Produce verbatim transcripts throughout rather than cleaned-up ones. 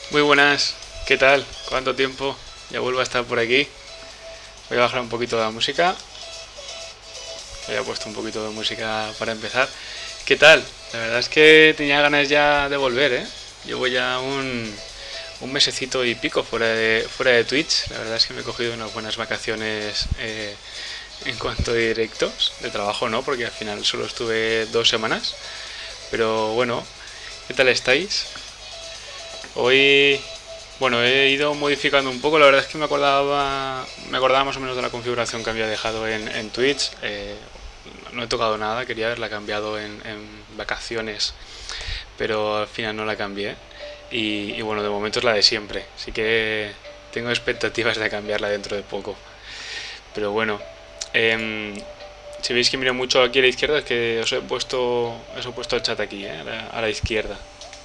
Muy buenas, ¿qué tal? ¿Cuánto tiempo? Ya vuelvo a estar por aquí. Voy a bajar un poquito la música. Había puesto un poquito de música para empezar. ¿Qué tal? La verdad es que tenía ganas ya de volver, ¿eh? Llevo ya un, un mesecito y pico fuera de, fuera de Twitch. La verdad es que me he cogido unas buenas vacaciones eh, en cuanto a directos. De trabajo no, porque al final solo estuve dos semanas. Pero bueno, ¿qué tal estáis? Hoy, bueno, he ido modificando un poco. La verdad es que me acordaba, me acordaba más o menos de la configuración que había dejado en, en Twitch. Eh, no he tocado nada, quería haberla cambiado en, en vacaciones, pero al final no la cambié. Y, y bueno, de momento es la de siempre. Así que tengo expectativas de cambiarla dentro de poco. Pero bueno, em, si veis que miro mucho aquí a la izquierda, es que os he puesto, os he puesto el chat aquí, eh, a, la, a la izquierda.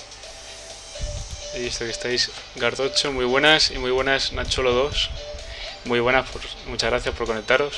He visto que estáis Gardocho, muy buenas, y muy buenas Nacholo dos. Muy buenas, por, muchas gracias por conectaros.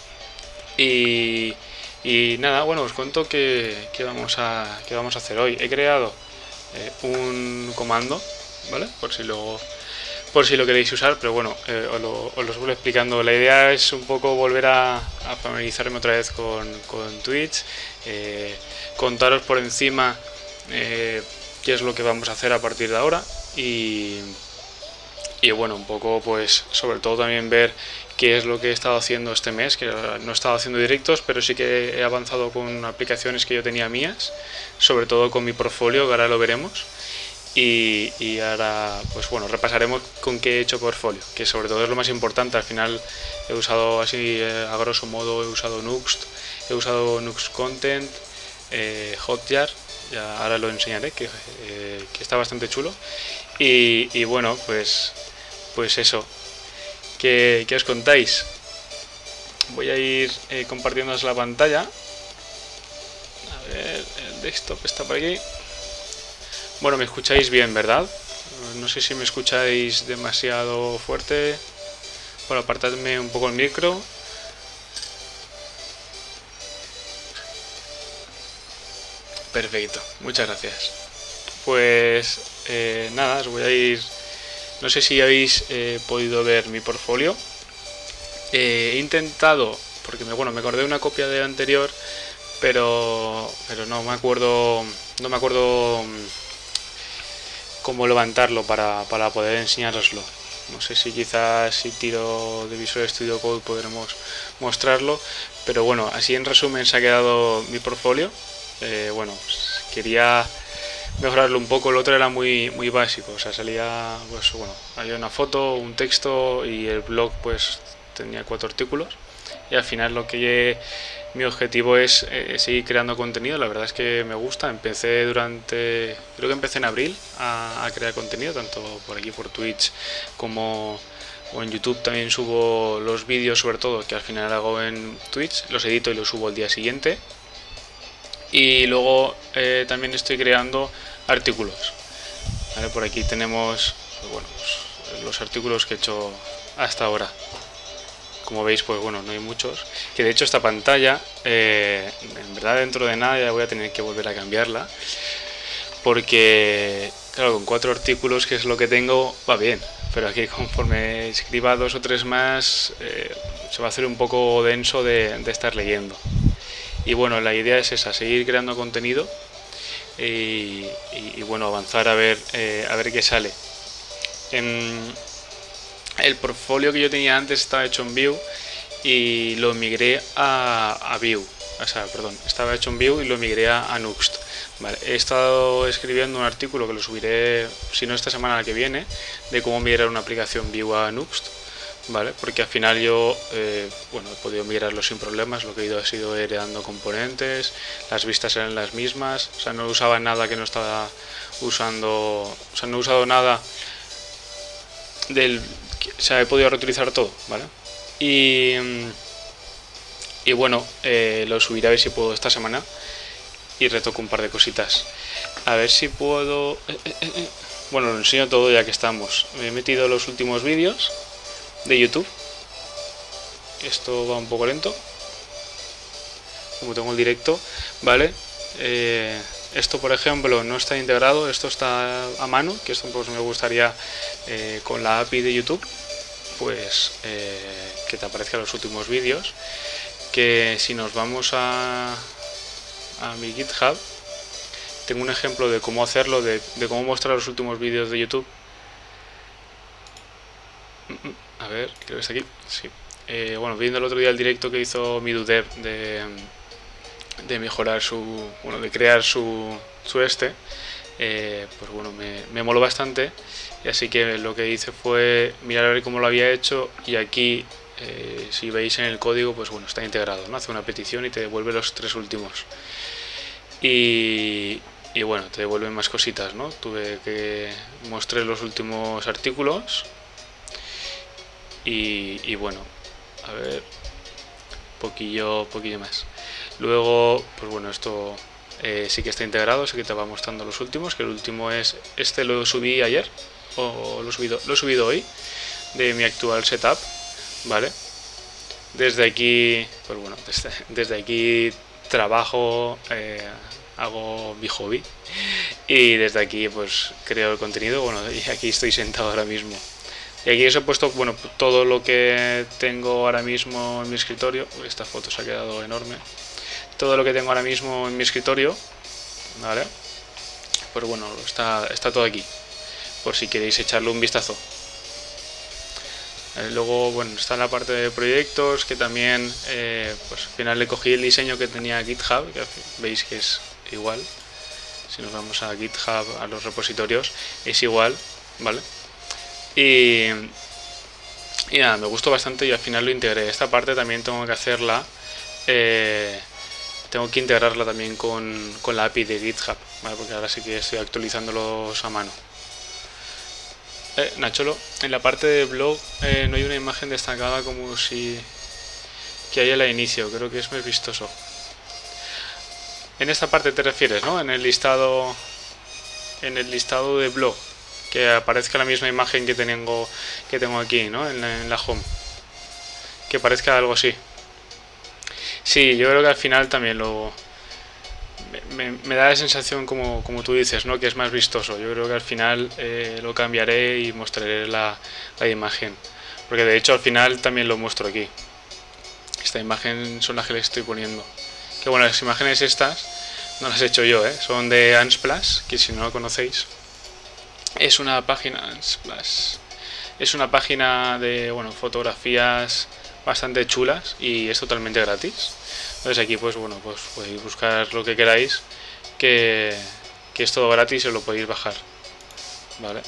Y, y nada, bueno, os cuento que, que, vamos a, que vamos a hacer hoy. He creado eh, un comando, ¿vale? Por si lo, por si lo queréis usar, pero bueno, eh, os, lo, os lo voy explicando. La idea es un poco volver a, a familiarizarme otra vez con, con Twitch, eh, contaros por encima eh, qué es lo que vamos a hacer a partir de ahora y, y bueno, un poco pues sobre todo también ver qué es lo que he estado haciendo este mes, que no he estado haciendo directos, pero sí que he avanzado con aplicaciones que yo tenía mías, sobre todo con mi portfolio, que ahora lo veremos. Y, y ahora pues bueno, repasaremos con qué he hecho portfolio, que sobre todo es lo más importante. Al final he usado así eh, a grosso modo, he usado Nuxt, he usado Nuxt Content, eh, Hotjar, ya ahora lo enseñaré, que, eh, que está bastante chulo. Y, y bueno, pues pues eso, ¿qué, qué os contáis? Voy a ir eh, compartiéndoos la pantalla. A ver, el desktop está por aquí. Bueno, me escucháis bien, ¿verdad? No sé si me escucháis demasiado fuerte. Bueno, apartadme un poco el micro. Perfecto, muchas gracias. Pues eh, nada, os voy a ir... No sé si habéis eh, podido ver mi portfolio. Eh, he intentado, porque me, bueno, me acordé de una copia de anterior, pero, pero no me acuerdo, no me acuerdo cómo levantarlo para, para poder enseñároslo. No sé si quizás si tiro de Visual Studio Code podremos mostrarlo, pero bueno, así en resumen se ha quedado mi portfolio. Eh, bueno, pues quería mejorarlo un poco. El otro era muy muy básico, o sea, salía pues bueno, había una foto, un texto y el blog pues tenía cuatro artículos. Y al final lo que mi objetivo es eh, seguir creando contenido. La verdad es que me gusta. Empecé durante, creo que empecé en abril a, a crear contenido, tanto por aquí por Twitch como o en YouTube. También subo los vídeos, sobre todo, que al final hago en Twitch, los edito y los subo el día siguiente. Y luego eh, también estoy creando artículos, ¿vale? Por aquí tenemos bueno, pues, los artículos que he hecho hasta ahora. Como veis, pues bueno, no hay muchos. Que de hecho esta pantalla, eh, en verdad dentro de nada ya voy a tener que volver a cambiarla. Porque, claro, con cuatro artículos, que es lo que tengo, va bien. Pero aquí conforme escriba dos o tres más, eh, se va a hacer un poco denso de, de estar leyendo. Y bueno, la idea es esa, seguir creando contenido y, y, y bueno, avanzar a ver, eh, a ver qué sale. En el portfolio que yo tenía antes estaba hecho en Vue y lo migré a, a Vue. O sea, perdón, estaba hecho en Vue y lo migré a, a Nuxt. Vale, he estado escribiendo un artículo que lo subiré, si no esta semana la que viene, de cómo migrar una aplicación Vue a Nuxt. Vale, porque al final yo eh, bueno, he podido migrarlo sin problemas. Lo que he ido ha sido heredando componentes, las vistas eran las mismas, o sea, no usaba nada que no estaba usando, o sea, no he usado nada del, o sea, he podido reutilizar todo, ¿vale? Y, y bueno, eh, lo subiré a ver si puedo esta semana y retoco un par de cositas. A ver si puedo... Eh, eh, eh. Bueno, lo enseño todo ya que estamos. Me he metido los últimos vídeos de YouTube. Esto va un poco lento, como tengo el directo, ¿vale? Eh, esto por ejemplo no está integrado, esto está a mano, que esto pues me gustaría eh, con la A P I de YouTube, pues eh, que te aparezcan los últimos vídeos. Que si nos vamos a, a mi GitHub, tengo un ejemplo de cómo hacerlo, de, de cómo mostrar los últimos vídeos de YouTube. A ver, creo que está aquí. Sí. Eh, bueno, viendo el otro día el directo que hizo Midudev de, de mejorar su, bueno, de crear su, su este, eh, pues bueno, me, me moló bastante. Y así que lo que hice fue mirar a ver cómo lo había hecho, y aquí eh, si veis en el código, pues bueno, está integrado, ¿no? Hace una petición y te devuelve los tres últimos. Y, y bueno, te devuelven más cositas, ¿no? Tuve que mostré los últimos artículos y, y bueno, a ver, poquillo, poquillo más. Luego, pues bueno, esto eh, sí que está integrado, sí que te va mostrando los últimos, que el último es, este lo subí ayer, o lo he subido, lo he subido hoy, de mi actual setup, ¿vale? Desde aquí, pues bueno, desde, desde aquí trabajo, eh, hago mi hobby, y desde aquí pues creo el contenido, bueno, y aquí estoy sentado ahora mismo. Y aquí os he puesto, bueno, todo lo que tengo ahora mismo en mi escritorio. Esta foto se ha quedado enorme. Todo lo que tengo ahora mismo en mi escritorio, ¿vale? Pues bueno, está, está todo aquí, por si queréis echarle un vistazo. Eh, luego, bueno, está en la parte de proyectos, que también, eh, pues al final le cogí el diseño que tenía GitHub, que veis que es igual. Si nos vamos a GitHub, a los repositorios, es igual, ¿vale? Y, y nada, me gustó bastante y al final lo integré. Esta parte también tengo que hacerla, eh, tengo que integrarla también con, con la A P I de GitHub, ¿vale? Porque ahora sí que estoy actualizándolos a mano. Eh, Nacholo, en la parte de blog eh, no hay una imagen destacada como si que hay al inicio, creo que es muy vistoso. En esta parte te refieres, ¿no? En el listado, en el listado de blog, que aparezca la misma imagen que tengo, que tengo aquí, ¿no? En la, en la home, que parezca algo así. Sí, yo creo que al final también lo me, me da la sensación, como, como tú dices, ¿no? Que es más vistoso. Yo creo que al final eh, lo cambiaré y mostraré la, la imagen, porque de hecho al final también lo muestro aquí. Esta imagen son las que le estoy poniendo, que bueno, las imágenes estas no las he hecho yo, ¿eh? Son de Unsplash, que si no lo conocéis es una página Unsplash, es una página de, bueno, fotografías bastante chulas y es totalmente gratis. Entonces aquí pues bueno, pues podéis buscar lo que queráis, que, que es todo gratis y os lo podéis bajar, ¿vale?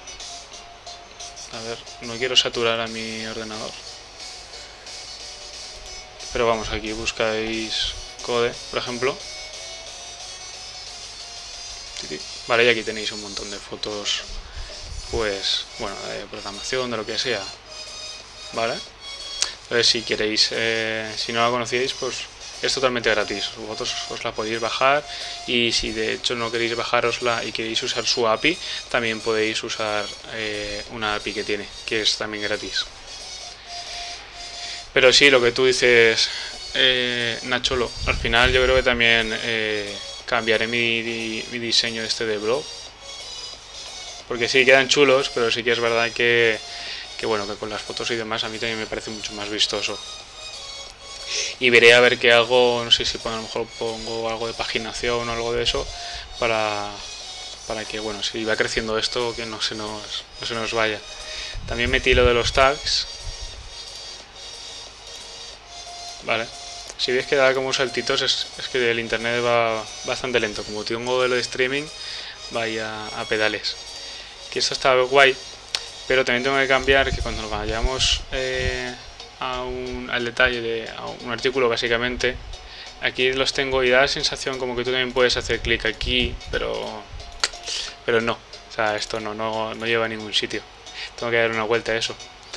A ver, no quiero saturar a mi ordenador, pero vamos, aquí buscáis Code, por ejemplo, vale, y aquí tenéis un montón de fotos, pues bueno, de programación, de lo que sea, ¿vale? Entonces si queréis, eh, si no la conocíais, pues es totalmente gratis, vosotros os la podéis bajar, y si de hecho no queréis bajarosla y queréis usar su A P I, también podéis usar eh, una A P I que tiene, que es también gratis. Pero sí, lo que tú dices, eh, Nacholo, al final yo creo que también eh, cambiaré mi, mi diseño este de blog, porque sí quedan chulos, pero sí que es verdad que, que bueno, que con las fotos y demás a mí también me parece mucho más vistoso. Y veré a ver qué hago, no sé si a lo mejor pongo algo de paginación o algo de eso, para, para que, bueno, si va creciendo esto, que no se nos, no se nos vaya. También metí lo de los tags, vale. Si veis que da como saltitos, es, es que el internet va bastante lento, como tengo un modelo de streaming, vaya a pedales. Que esto está guay, pero también tengo que cambiar que cuando nos vayamos eh, a un, al detalle de a un artículo, básicamente, aquí los tengo y da la sensación como que tú también puedes hacer clic aquí, pero pero no, o sea, esto no, no, no lleva a ningún sitio, tengo que dar una vuelta a eso.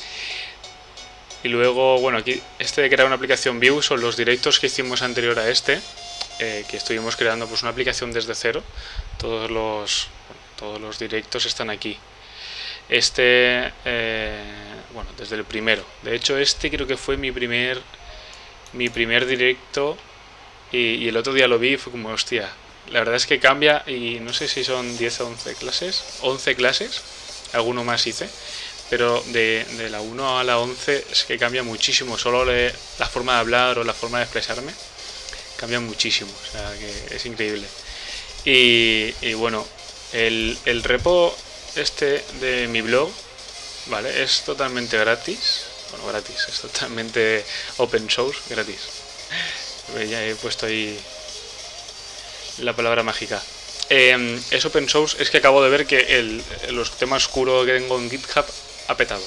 Y luego, bueno, aquí este de crear una aplicación Vue son los directos que hicimos anterior a este, eh, que estuvimos creando pues una aplicación desde cero. Todos los, bueno, todos los directos están aquí. Este, eh, bueno, desde el primero. De hecho, este creo que fue mi primer, mi primer directo, y, y el otro día lo vi y fue como, hostia, La verdad es que cambia y no sé si son diez o once clases, once clases, alguno más hice, pero de, de la uno a la once es que cambia muchísimo, solo le, la forma de hablar o la forma de expresarme cambia muchísimo, o sea que es increíble. Y, y bueno, el, el repo este de mi blog, ¿vale? Es totalmente gratis, bueno, gratis, es totalmente open source, gratis. Ya he puesto ahí la palabra mágica. Eh, es open source, es que acabo de ver que el, los temas oscuros que tengo en GitHub ha petado.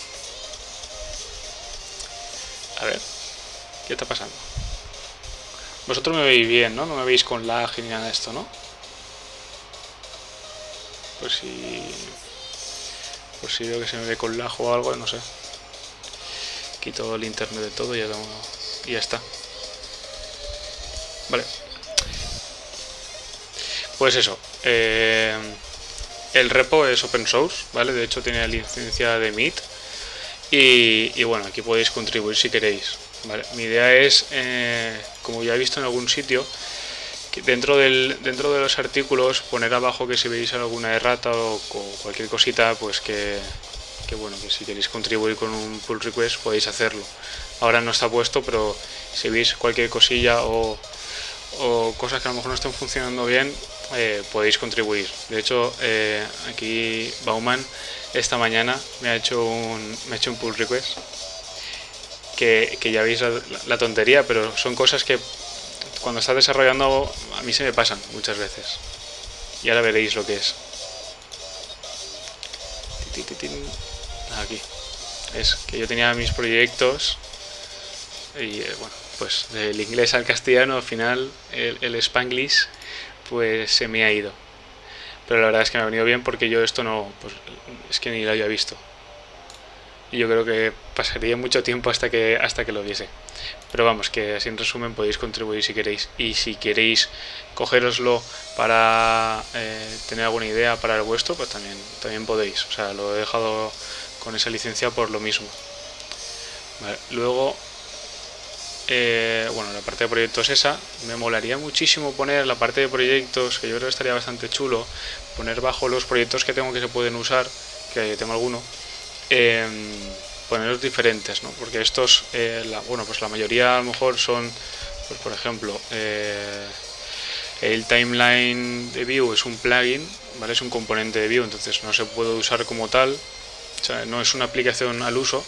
A ver, ¿qué está pasando? Vosotros me veis bien, ¿no? No me veis con lag ni nada de esto, ¿no? Pues si... Pues si veo que se me ve con lag o algo, no sé. Quito el internet de todo y ya, tengo, y ya está. Vale. Pues eso. Eh, el repo es open source, ¿vale? De hecho tiene la licencia de Meet. Y, y bueno, aquí podéis contribuir si queréis. ¿Vale? Mi idea es, eh, como ya he visto en algún sitio, que dentro, del, dentro de los artículos poner abajo que si veis alguna errata o, o cualquier cosita, pues que, que bueno, que si queréis contribuir con un pull request podéis hacerlo. Ahora no está puesto, pero si veis cualquier cosilla o, o cosas que a lo mejor no estén funcionando bien, eh, podéis contribuir. De hecho, eh, aquí Bauman esta mañana me ha hecho un, me ha hecho un pull request. Que, que ya veis la, la tontería, pero son cosas que cuando estás desarrollando a mí se me pasan muchas veces. Y ahora veréis lo que es. Aquí. Es que yo tenía mis proyectos y eh, bueno, pues del inglés al castellano al final el, el Spanglish pues se me ha ido. Pero la verdad es que me ha venido bien porque yo esto no, pues es que ni lo había visto. Y yo creo que pasaría mucho tiempo hasta que hasta que lo viese. Pero vamos, que así en resumen podéis contribuir si queréis. Y si queréis cogéroslo para eh, tener alguna idea para el vuestro, pues también, también podéis. O sea, lo he dejado con esa licencia por lo mismo. Vale. Luego, eh, bueno, la parte de proyectos esa. Me molaría muchísimo poner la parte de proyectos, que yo creo que estaría bastante chulo, poner bajo los proyectos que tengo que se pueden usar, que tengo alguno. Eh, ponerlos diferentes, ¿no? Porque estos, eh, la, bueno, pues la mayoría a lo mejor son, pues por ejemplo, eh, el timeline de Vue es un plugin, ¿vale? Es un componente de Vue, entonces no se puede usar como tal, o sea, no es una aplicación al uso.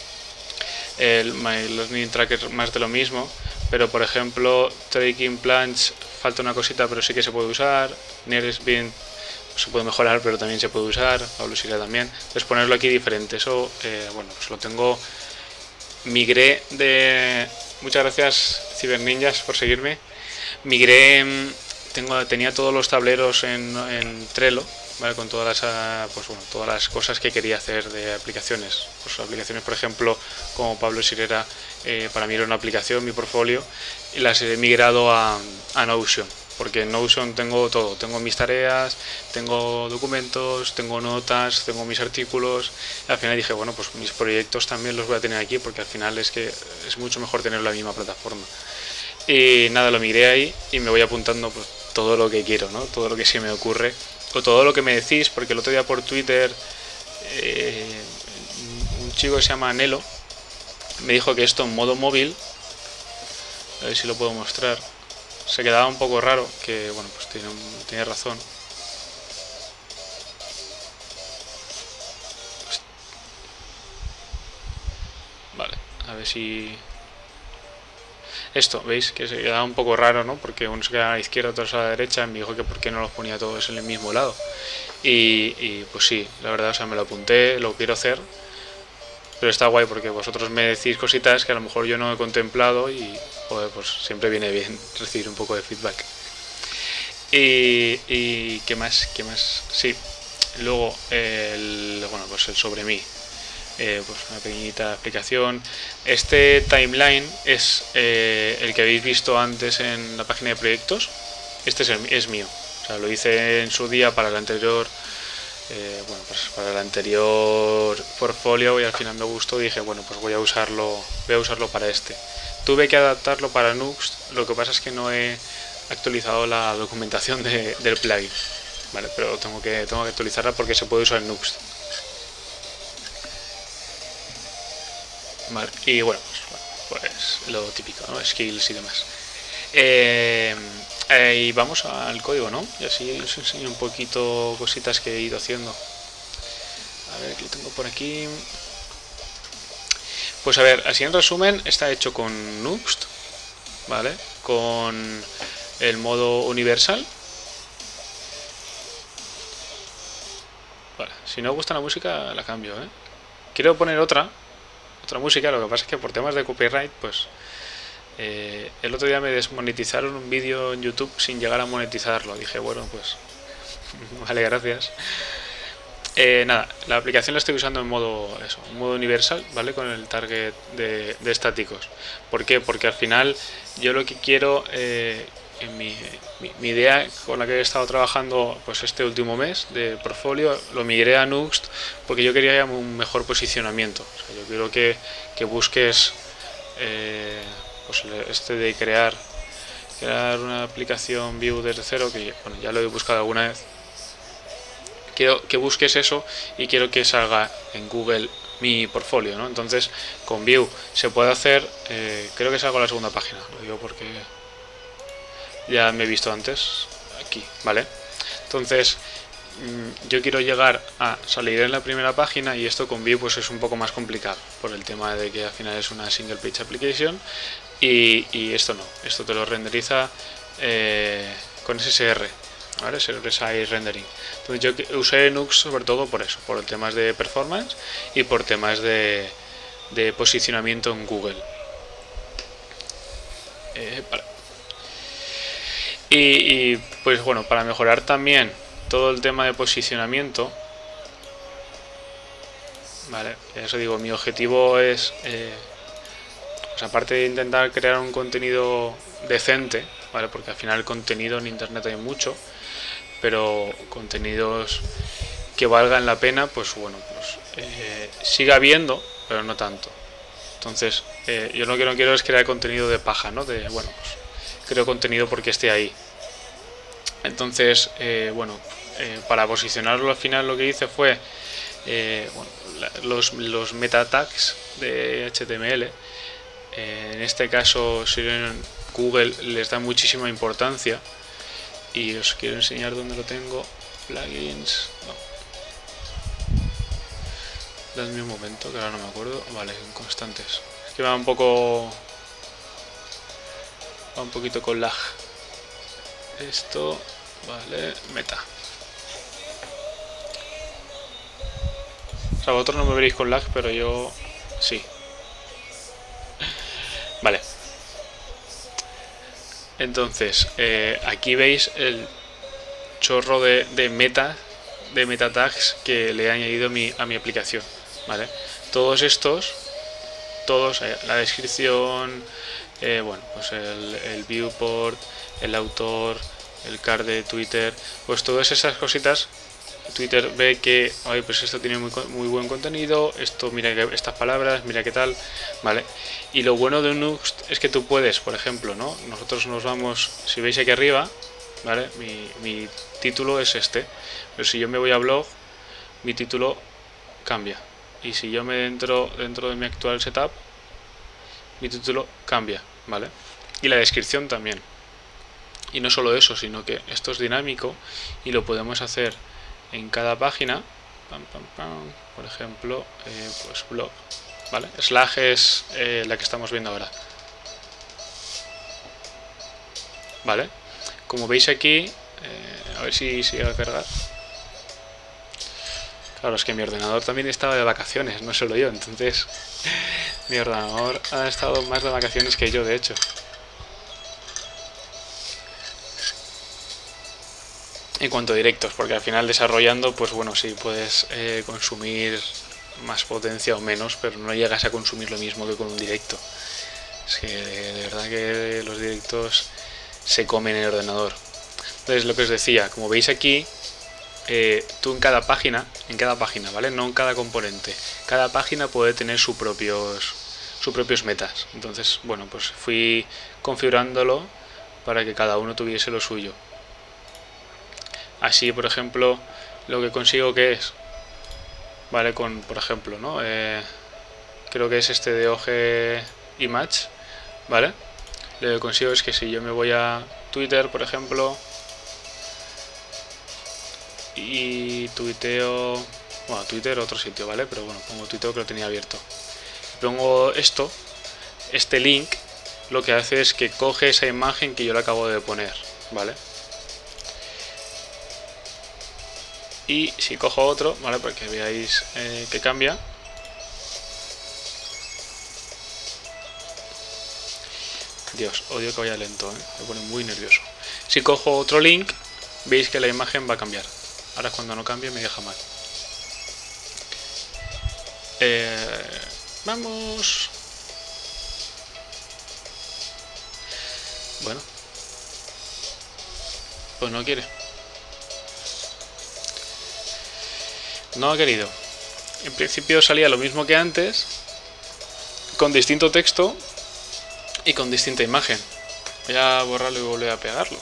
El My Learning Tracker más de lo mismo, pero por ejemplo, Tracking Plans falta una cosita, pero sí que se puede usar. Nearest Bean se puede mejorar, pero también se puede usar. Pablo Siria también. Entonces ponerlo aquí diferente. Eso, eh, bueno, pues lo tengo. Migré de. Muchas gracias, Ciberninjas, por seguirme. Migré. Tengo, tenía todos los tableros en, en Trello, ¿vale? Con todas las, pues bueno, todas las cosas que quería hacer de aplicaciones. Pues aplicaciones, por ejemplo, como Pablo Sirera, eh, para mí era una aplicación, mi portfolio, y las he migrado a, a Notion. Porque en Notion tengo todo, tengo mis tareas, tengo documentos, tengo notas, tengo mis artículos. Y al final dije, bueno, pues mis proyectos también los voy a tener aquí, porque al final es que es mucho mejor tenerlo en la misma plataforma. Y nada, lo migré ahí y me voy apuntando pues, todo lo que quiero, ¿no? Todo lo que se me ocurre, o todo lo que me decís, porque el otro día por Twitter eh, un chico que se llama Nelo me dijo que esto en modo móvil, a ver si lo puedo mostrar, se quedaba un poco raro, que bueno, pues tiene, tiene razón. Vale, a ver si... Esto, ¿veis? Que se quedaba un poco raro, ¿no? Porque uno se queda a la izquierda, otro a la derecha, me dijo que por qué no los ponía todos en el mismo lado. Y, y pues sí, la verdad, o sea, me lo apunté, lo quiero hacer. Pero está guay porque vosotros me decís cositas que a lo mejor yo no he contemplado y joder, pues siempre viene bien recibir un poco de feedback. Y, y ¿qué más? ¿Qué más? Sí, luego el, bueno, pues el sobre mí. Eh, pues una pequeñita explicación. Este timeline es eh, el que habéis visto antes en la página de proyectos. Este es, el, es mío. O sea, lo hice en su día para el anterior. Eh, bueno, pues para el anterior portfolio y al final me gustó y dije, bueno, pues voy a usarlo, voy a usarlo para este. Tuve que adaptarlo para Nuxt, lo que pasa es que no he actualizado la documentación de, del plugin, vale, pero tengo que, tengo que actualizarla porque se puede usar en Nuxt. Vale, y bueno, pues, pues lo típico, ¿no? Skills y demás. Eh, eh, y vamos al código, ¿no? Y así os enseño un poquito cositas que he ido haciendo. A ver, ¿qué lo tengo por aquí? Pues a ver, así en resumen, está hecho con Nuxt, ¿vale? Con el modo universal. Vale, si no os gusta la música, la cambio, ¿eh? Quiero poner otra, otra música, lo que pasa es que por temas de copyright, pues... Eh, el otro día me desmonetizaron un vídeo en YouTube sin llegar a monetizarlo. Dije, bueno, pues... vale, gracias. Eh, nada, la aplicación la estoy usando en modo eso, en modo universal, ¿vale? Con el target de, de estáticos. ¿Por qué? Porque al final yo lo que quiero, eh, en mi, mi, mi idea con la que he estado trabajando pues este último mes de portfolio, lo migré a Nuxt porque yo quería un mejor posicionamiento. O sea, yo quiero que, que busques eh, pues este de crear, crear una aplicación Vue desde cero, que bueno, ya lo he buscado alguna vez. Quiero que busques eso y quiero que salga en Google mi portfolio, ¿no? Entonces con Vue se puede hacer, eh, creo que salgo a la segunda página, lo digo porque ya me he visto antes aquí, ¿vale? Entonces mmm, yo quiero llegar a salir en la primera página y esto con Vue pues es un poco más complicado por el tema de que al final es una single page application y, y esto no, esto te lo renderiza eh, con S S R. ¿Vale? Server-side rendering. Entonces yo usé Nuxt sobre todo por eso, por temas de performance y por temas de, de posicionamiento en Google. Eh, vale. y, y pues bueno, para mejorar también todo el tema de posicionamiento, vale, eso digo, mi objetivo es, eh, pues aparte de intentar crear un contenido decente, ¿vale? Porque al final el contenido en internet hay mucho, pero contenidos que valgan la pena, pues bueno, pues eh, siga habiendo, pero no tanto. Entonces, eh, yo lo que no quiero es crear contenido de paja, ¿no? De, bueno, pues creo contenido porque esté ahí. Entonces, eh, bueno, eh, para posicionarlo al final lo que hice fue, eh, bueno, la, los, los meta tags de H T M L. Eh, en este caso, si en Google les da muchísima importancia. Y os quiero enseñar dónde lo tengo. Plugins. No. Dadme un momento, que ahora no me acuerdo. Vale, en constantes. Es que va un poco. Va un poquito con lag. Esto. Vale, meta. O sea, vosotros no me veréis con lag, pero yo sí. Vale. Entonces, eh, aquí veis el chorro de, de meta, de meta tags que le he añadido a mi, a mi aplicación, ¿vale? Todos estos, todos, eh, la descripción, eh, bueno, pues el, el viewport, el autor, el card de Twitter, pues todas esas cositas. Twitter ve que, ay, pues esto tiene muy, muy buen contenido, esto, mira que estas palabras, mira qué tal, ¿vale? Y lo bueno de Nuxt es que tú puedes, por ejemplo, ¿no? Nosotros nos vamos, si veis aquí arriba, ¿vale? Mi, mi título es este, pero si yo me voy a blog, mi título cambia. Y si yo me entro dentro de mi actual setup, mi título cambia, ¿vale? Y la descripción también. Y no solo eso, sino que esto es dinámico y lo podemos hacer en cada página, pam, pam, pam, por ejemplo, eh, pues blog, ¿vale? Slash es eh, la que estamos viendo ahora, ¿vale? Como veis aquí, eh, a ver si sigue a cargar. Claro, es que mi ordenador también estaba de vacaciones, no solo yo, entonces mi ordenador ha estado más de vacaciones que yo, de hecho. En cuanto a directos, porque al final desarrollando, pues bueno, sí puedes eh, consumir más potencia o menos, pero no llegas a consumir lo mismo que con un directo. Es que de, de verdad que los directos se comen el ordenador. Entonces, lo que os decía, como veis aquí, eh, tú en cada página, en cada página, ¿vale? No en cada componente. Cada página puede tener sus propios, sus propios metas. Entonces, bueno, pues fui configurándolo para que cada uno tuviese lo suyo. Así, por ejemplo, lo que consigo que es, vale, con, por ejemplo, ¿no? Eh, creo que es este de O G Image, ¿vale? Lo que consigo es que si yo me voy a Twitter, por ejemplo, y tuiteo, bueno, Twitter otro sitio, ¿vale? Pero bueno, pongo Twitter que lo tenía abierto. Pongo esto, este link, lo que hace es que coge esa imagen que yo le acabo de poner, ¿vale? Y si cojo otro, ¿vale? Para que veáis eh, que cambia. Dios, odio que vaya lento, ¿eh? Me pone muy nervioso. Si cojo otro link, veis que la imagen va a cambiar. Ahora cuando no cambie me deja mal. Eh, vamos. Bueno. Pues no quiere. No ha querido. En principio salía lo mismo que antes, con distinto texto y con distinta imagen. Voy a borrarlo y volver a pegarlo.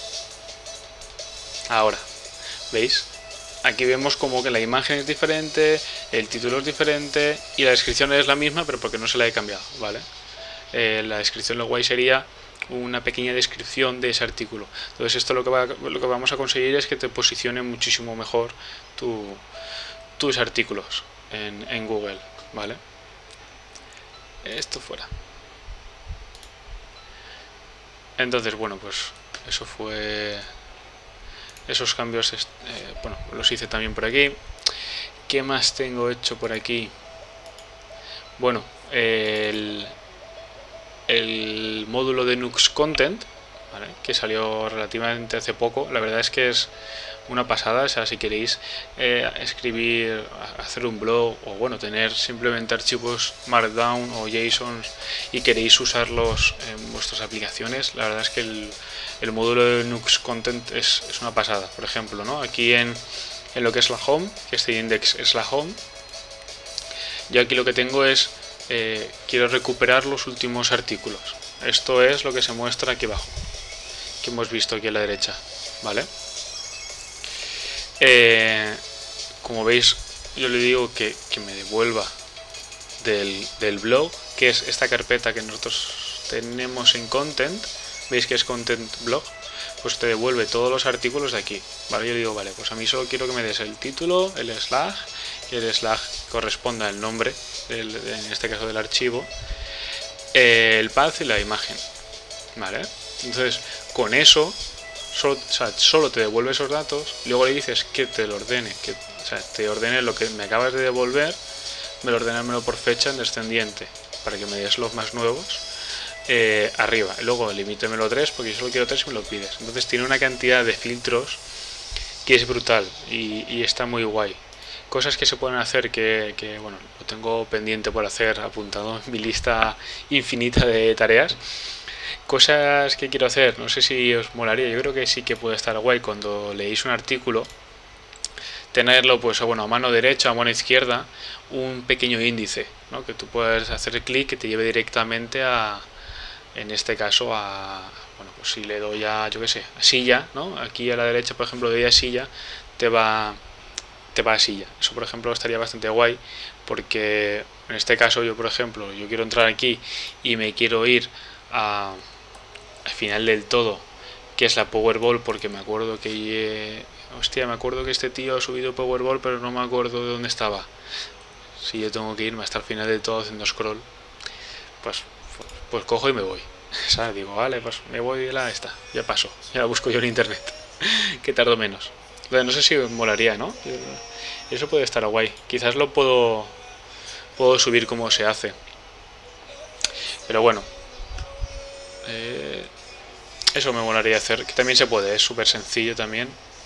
Ahora, ¿veis? Aquí vemos como que la imagen es diferente, el título es diferente y la descripción es la misma, pero porque no se la he cambiado, ¿vale? Eh, la descripción lo guay sería una pequeña descripción de ese artículo. Entonces esto lo que, va, lo que vamos a conseguir es que te posicione muchísimo mejor tu, tus artículos en, en Google, ¿vale? Esto fuera. Entonces, bueno, pues eso fue... Esos cambios, eh, bueno, los hice también por aquí. ¿Qué más tengo hecho por aquí? Bueno, el, el módulo de Nux Content, ¿vale? Que salió relativamente hace poco. La verdad es que es una pasada. O sea, si queréis eh, escribir, hacer un blog o bueno, tener simplemente archivos Markdown o JSON y queréis usarlos en vuestras aplicaciones, la verdad es que el, el módulo de Nux Content es, es una pasada. Por ejemplo, ¿no? Aquí en, en lo que es la home, que este index es la home, yo aquí lo que tengo es eh, quiero recuperar los últimos artículos. Esto es lo que se muestra aquí abajo, que hemos visto aquí a la derecha, ¿vale? Eh, como veis, yo le digo que, que me devuelva del, del blog, que es esta carpeta que nosotros tenemos en content. Veis que es content blog, pues te devuelve todos los artículos de aquí, ¿vale? Yo le digo, vale, pues a mí solo quiero que me des el título, el slash, que el slash corresponda al nombre, del, en este caso del archivo, eh, el path y la imagen, ¿vale? Entonces, con eso, solo, o sea, solo te devuelve esos datos, luego le dices que te lo ordene, que o sea, te ordene lo que me acabas de devolver, me lo ordénamelo por fecha en descendiente, para que me des los más nuevos. Eh, arriba, y luego limítemelo tres porque yo solo quiero tres y me lo pides. Entonces tiene una cantidad de filtros que es brutal y, y está muy guay. Cosas que se pueden hacer que, que, bueno, lo tengo pendiente por hacer, apuntado en mi lista infinita de tareas. Cosas que quiero hacer, no sé si os molaría, yo creo que sí que puede estar guay cuando leéis un artículo, tenerlo pues bueno, a mano derecha o a mano izquierda, un pequeño índice, ¿no? Que tú puedes hacer clic que te lleve directamente a, en este caso a, bueno, pues si le doy a, yo qué sé, a silla, ¿no? Aquí a la derecha, por ejemplo, le doy a silla, te va, te va a silla. Eso, por ejemplo, estaría bastante guay, porque en este caso yo, por ejemplo, yo quiero entrar aquí y me quiero ir a, al final del todo, que es la Powerball, porque me acuerdo que, eh, hostia, me acuerdo que este tío ha subido Powerball, pero no me acuerdo de dónde estaba. Si yo tengo que irme hasta el final del todo haciendo scroll, pues pues cojo y me voy, ¿sabes? Digo, vale, pues me voy de la esta, ya paso, ya la busco yo en internet, que tardo menos. Entonces, no sé si os molaría, ¿no? Eso puede estar guay, quizás lo puedo, puedo subir como se hace. Pero bueno, eh, eso me molaría hacer, que también se puede, es súper sencillo también.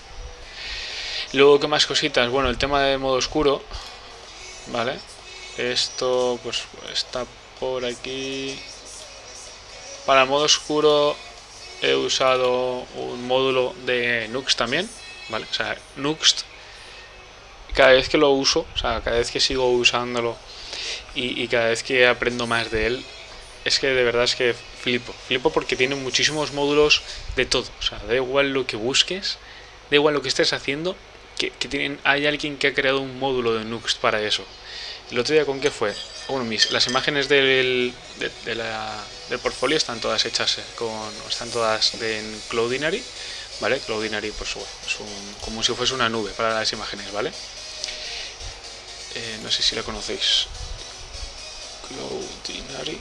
Luego, ¿qué más cositas? Bueno, el tema de modo oscuro, ¿vale? Esto, pues, está por aquí. Para el modo oscuro he usado un módulo de Nuxt también, ¿vale? O sea, Nuxt, cada vez que lo uso, o sea, cada vez que sigo usándolo y, y cada vez que aprendo más de él, es que de verdad es que flipo. Flipo porque tiene muchísimos módulos de todo. O sea, da igual lo que busques, da igual lo que estés haciendo, que, que tienen, hay alguien que ha creado un módulo de Nuxt para eso. El otro día, ¿con qué fue? Bueno, mis, las imágenes del, de, de la, del portfolio están todas hechas con, están todas de, en Cloudinary, ¿vale? Cloudinary, pues bueno, es un, como si fuese una nube para las imágenes, ¿vale? Eh, no sé si la conocéis. Cloudinary.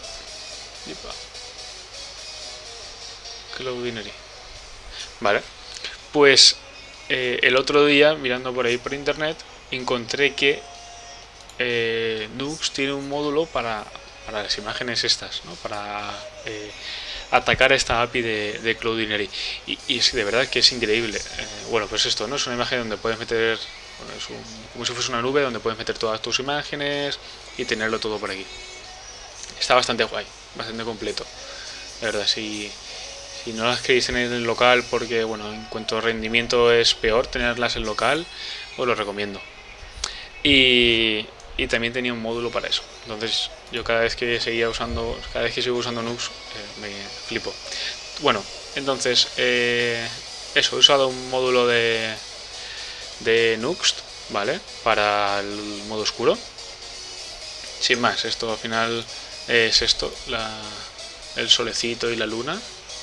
Cloudinary. Vale. Pues eh, el otro día, mirando por ahí por internet, encontré que eh, Nuxt tiene un módulo para, para las imágenes estas, ¿no? Para eh, atacar esta A P I de, de Cloudinary. Y, y es de verdad que es increíble. Eh, bueno, pues esto, ¿no? Es una imagen donde puedes meter, bueno, es un, como si fuese una nube donde puedes meter todas tus imágenes y tenerlo todo por aquí. Está bastante guay, bastante completo. La verdad, si, si no las queréis tener en local porque, bueno, en cuanto a rendimiento es peor tenerlas en local, os lo recomiendo. Y, y también tenía un módulo para eso. Entonces yo cada vez que seguía usando, cada vez que sigo usando Nuxt, eh, me flipo. Bueno, entonces eh, eso, he usado un módulo de, de Nuxt, ¿vale? Para el modo oscuro. Sin más, esto al final es esto, la, el solecito y la luna,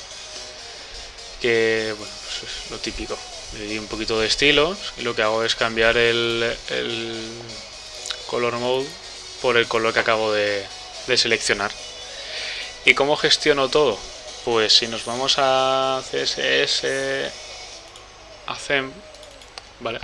que bueno, pues es lo típico. Le di un poquito de estilos y lo que hago es cambiar el, el color mode por el color que acabo de, de seleccionar. ¿Y cómo gestiono todo? Pues si nos vamos a C S S, a Theme, vale,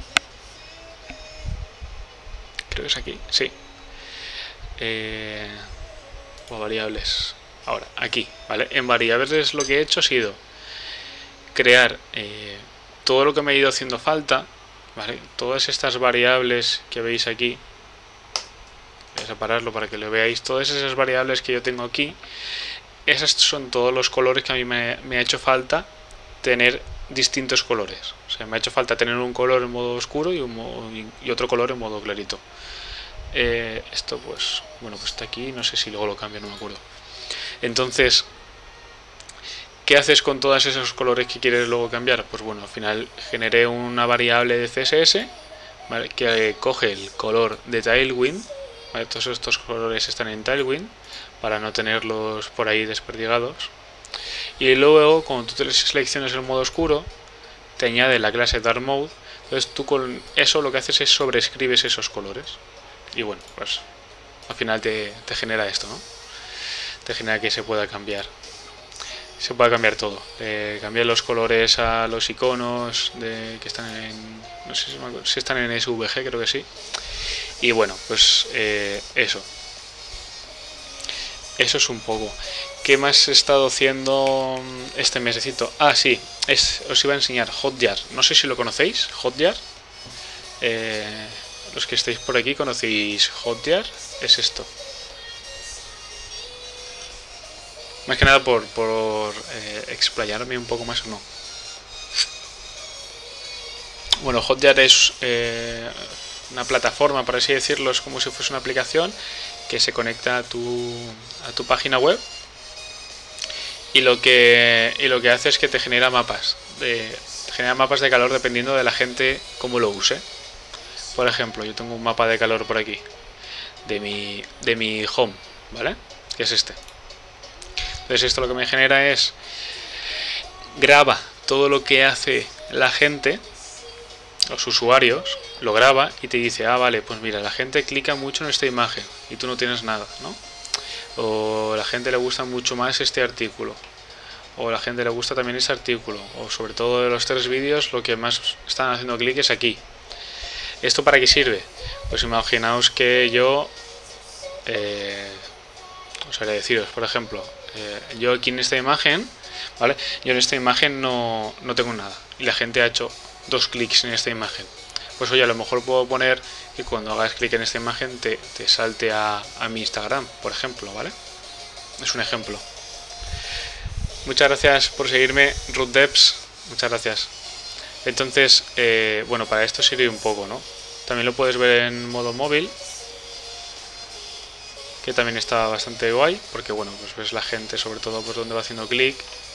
creo que es aquí, sí, eh, o variables, ahora, aquí, vale, en variables lo que he hecho ha sido crear eh, todo lo que me ha ido haciendo falta, ¿vale? Todas estas variables que veis aquí, voy a separarlo para que lo veáis, todas esas variables que yo tengo aquí, esas son todos los colores que a mí me, me ha hecho falta tener distintos colores. O sea, me ha hecho falta tener un color en modo oscuro y, un modo, y otro color en modo clarito. Eh, esto pues, bueno, pues está aquí, no sé si luego lo cambio, no me acuerdo. Entonces, ¿qué haces con todos esos colores que quieres luego cambiar? Pues bueno, al final generé una variable de C S S, ¿vale? Que coge el color de Tailwind, ¿vale? Todos estos colores están en Tailwind para no tenerlos por ahí desperdigados. Y luego, cuando tú selecciones el modo oscuro, te añade la clase Dark Mode. Entonces tú con eso lo que haces es sobreescribes esos colores. Y bueno, pues al final te, te genera esto, ¿no? Te genera que se pueda cambiar. Se puede cambiar todo, eh, cambiar los colores a los iconos de, que están en, no sé si, si están en S V G, creo que sí. Y bueno, pues eh, eso. Eso es un poco. ¿Qué más he estado haciendo este mesecito? Ah, sí, es, os iba a enseñar Hotjar. No sé si lo conocéis, Hotjar. Eh, los que estáis por aquí conocéis Hotjar. Es esto. Más que nada por, por eh, explayarme un poco más o no. Bueno, Hotjar es eh, una plataforma, por así decirlo, es como si fuese una aplicación que se conecta a tu, a tu página web y lo que y lo que hace es que te genera mapas de, te genera mapas de calor dependiendo de la gente cómo lo use. Por ejemplo, yo tengo un mapa de calor por aquí de mi, de mi home, ¿vale? Que es este. Entonces esto lo que me genera es graba todo lo que hace la gente, los usuarios, lo graba y te dice, ah, vale, pues mira, la gente clica mucho en esta imagen y tú no tienes nada, ¿no? O la gente le gusta mucho más este artículo, o la gente le gusta también ese artículo, o sobre todo de los tres vídeos lo que más están haciendo clic es aquí. ¿Esto para qué sirve? Pues imaginaos que yo, eh, os haré deciros, por ejemplo, eh, yo aquí en esta imagen, ¿vale? Yo en esta imagen no, no tengo nada y la gente ha hecho dos clics en esta imagen. Pues oye, a lo mejor puedo poner que cuando hagas clic en esta imagen te, te salte a, a mi Instagram, por ejemplo, ¿vale? Es un ejemplo. Muchas gracias por seguirme, Root Devs, muchas gracias. Entonces, eh, bueno, para esto sirve un poco, ¿no? También lo puedes ver en modo móvil, que también está bastante guay, porque bueno, pues ves la gente sobre todo pues donde va haciendo clic.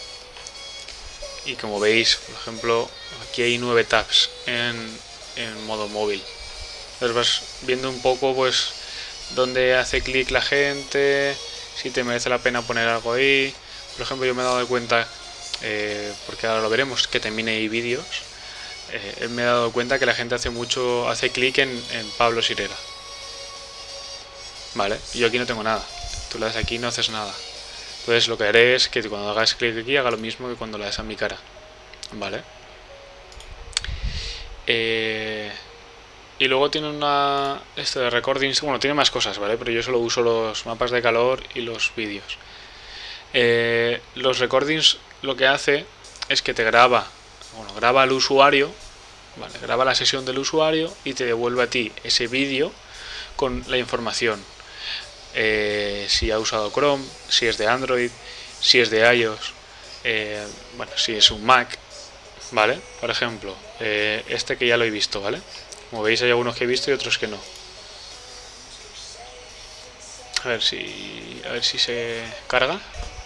Y como veis, por ejemplo, aquí hay nueve tabs en, en modo móvil. Entonces vas viendo un poco pues dónde hace clic la gente, si te merece la pena poner algo ahí. Por ejemplo, yo me he dado cuenta, eh, porque ahora lo veremos, que también hay vídeos, eh, me he dado cuenta que la gente hace mucho, hace clic en, en Pablo Sirera. Vale, yo aquí no tengo nada. Tú le das aquí y no haces nada. Entonces lo que haré es que cuando hagas clic aquí haga lo mismo que cuando le das a mi cara. Vale. Eh, y luego tiene una... Esto de recordings... Bueno, tiene más cosas, ¿vale? Pero yo solo uso los mapas de calor y los vídeos. Eh, los recordings lo que hace es que te graba... Bueno, graba al usuario, ¿vale? Graba la sesión del usuario y te devuelve a ti ese vídeo con la información. Eh, si ha usado Chrome, si es de Android, si es de iOS, eh, bueno, si es un Mac, ¿vale? Por ejemplo, eh, este que ya lo he visto, ¿vale? Como veis hay algunos que he visto y otros que no. A ver si, a ver si se carga.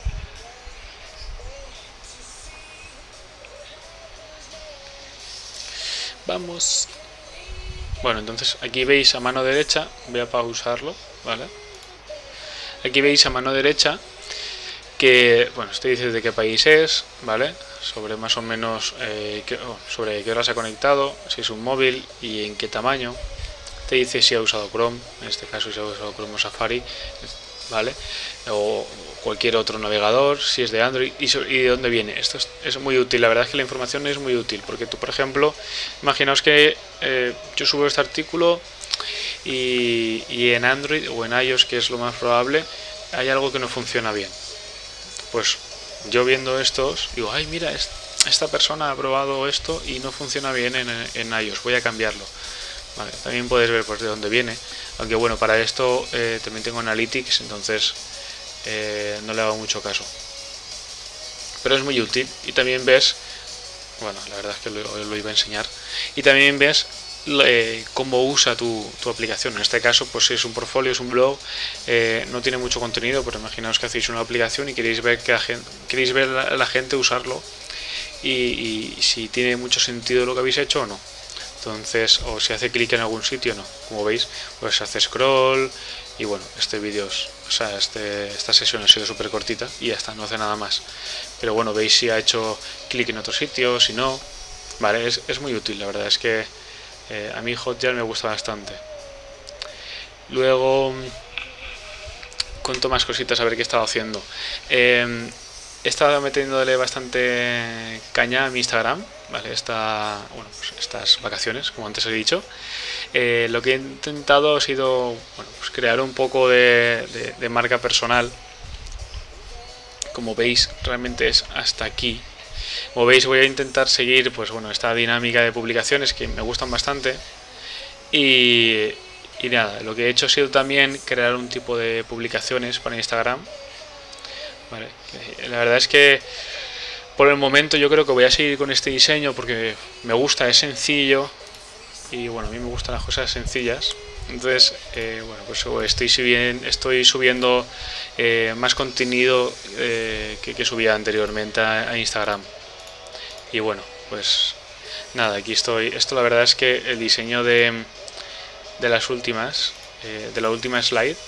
Vamos. Bueno, entonces aquí veis a mano derecha, voy a pausarlo, ¿vale? Aquí veis a mano derecha que, bueno, te dice de qué país es, ¿vale? Sobre más o menos eh, qué, oh, sobre qué hora se ha conectado, si es un móvil y en qué tamaño. Te dice si ha usado Chrome, en este caso si ha usado Chrome o Safari, ¿vale? O cualquier otro navegador, si es de Android y, so, y de dónde viene. Esto es, es muy útil, la verdad es que la información es muy útil, porque tú, por ejemplo, imaginaos que eh, yo subo este artículo y, y en Android o en iOS, que es lo más probable, hay algo que no funciona bien. Pues yo viendo estos digo, ay, mira, esta persona ha probado esto y no funciona bien en, en iOS, voy a cambiarlo. Vale, también puedes ver pues de dónde viene, aunque bueno, para esto eh, también tengo Analytics, entonces eh, no le hago mucho caso, pero es muy útil. Y también ves, bueno, la verdad es que lo, lo iba a enseñar, y también ves eh, cómo usa tu, tu aplicación. En este caso, pues si es un portfolio, es un blog, eh, no tiene mucho contenido, pero imaginaos que hacéis una aplicación y queréis ver que la gente, queréis ver a la, la gente usarlo y, y si tiene mucho sentido lo que habéis hecho o no. Entonces, o si hace clic en algún sitio o no. Como veis, pues hace scroll y bueno, este vídeo, o sea, este, esta sesión ha sido súper cortita y ya está, no hace nada más. Pero bueno, veis si ha hecho clic en otro sitio, si no. Vale, es, es muy útil, la verdad es que eh, a mí Hotjar me gusta bastante. Luego, cuento más cositas a ver qué he estado haciendo. Eh, he estado metiéndole bastante caña a mi Instagram. Vale, esta, bueno, pues estas vacaciones, como antes he dicho, eh, lo que he intentado ha sido bueno, pues crear un poco de, de, de marca personal. Como veis, realmente es hasta aquí. Como veis, voy a intentar seguir pues bueno esta dinámica de publicaciones que me gustan bastante. Y, y nada, lo que he hecho ha sido también crear un tipo de publicaciones para Instagram. Vale, la verdad es que por el momento yo creo que voy a seguir con este diseño porque me gusta, es sencillo y bueno, a mí me gustan las cosas sencillas. Entonces, eh, bueno, pues estoy subiendo, estoy subiendo eh, más contenido eh, que, que subía anteriormente a, a Instagram. Y bueno, pues nada, aquí estoy. Esto la verdad es que el diseño de, de las últimas, eh, de la última slide,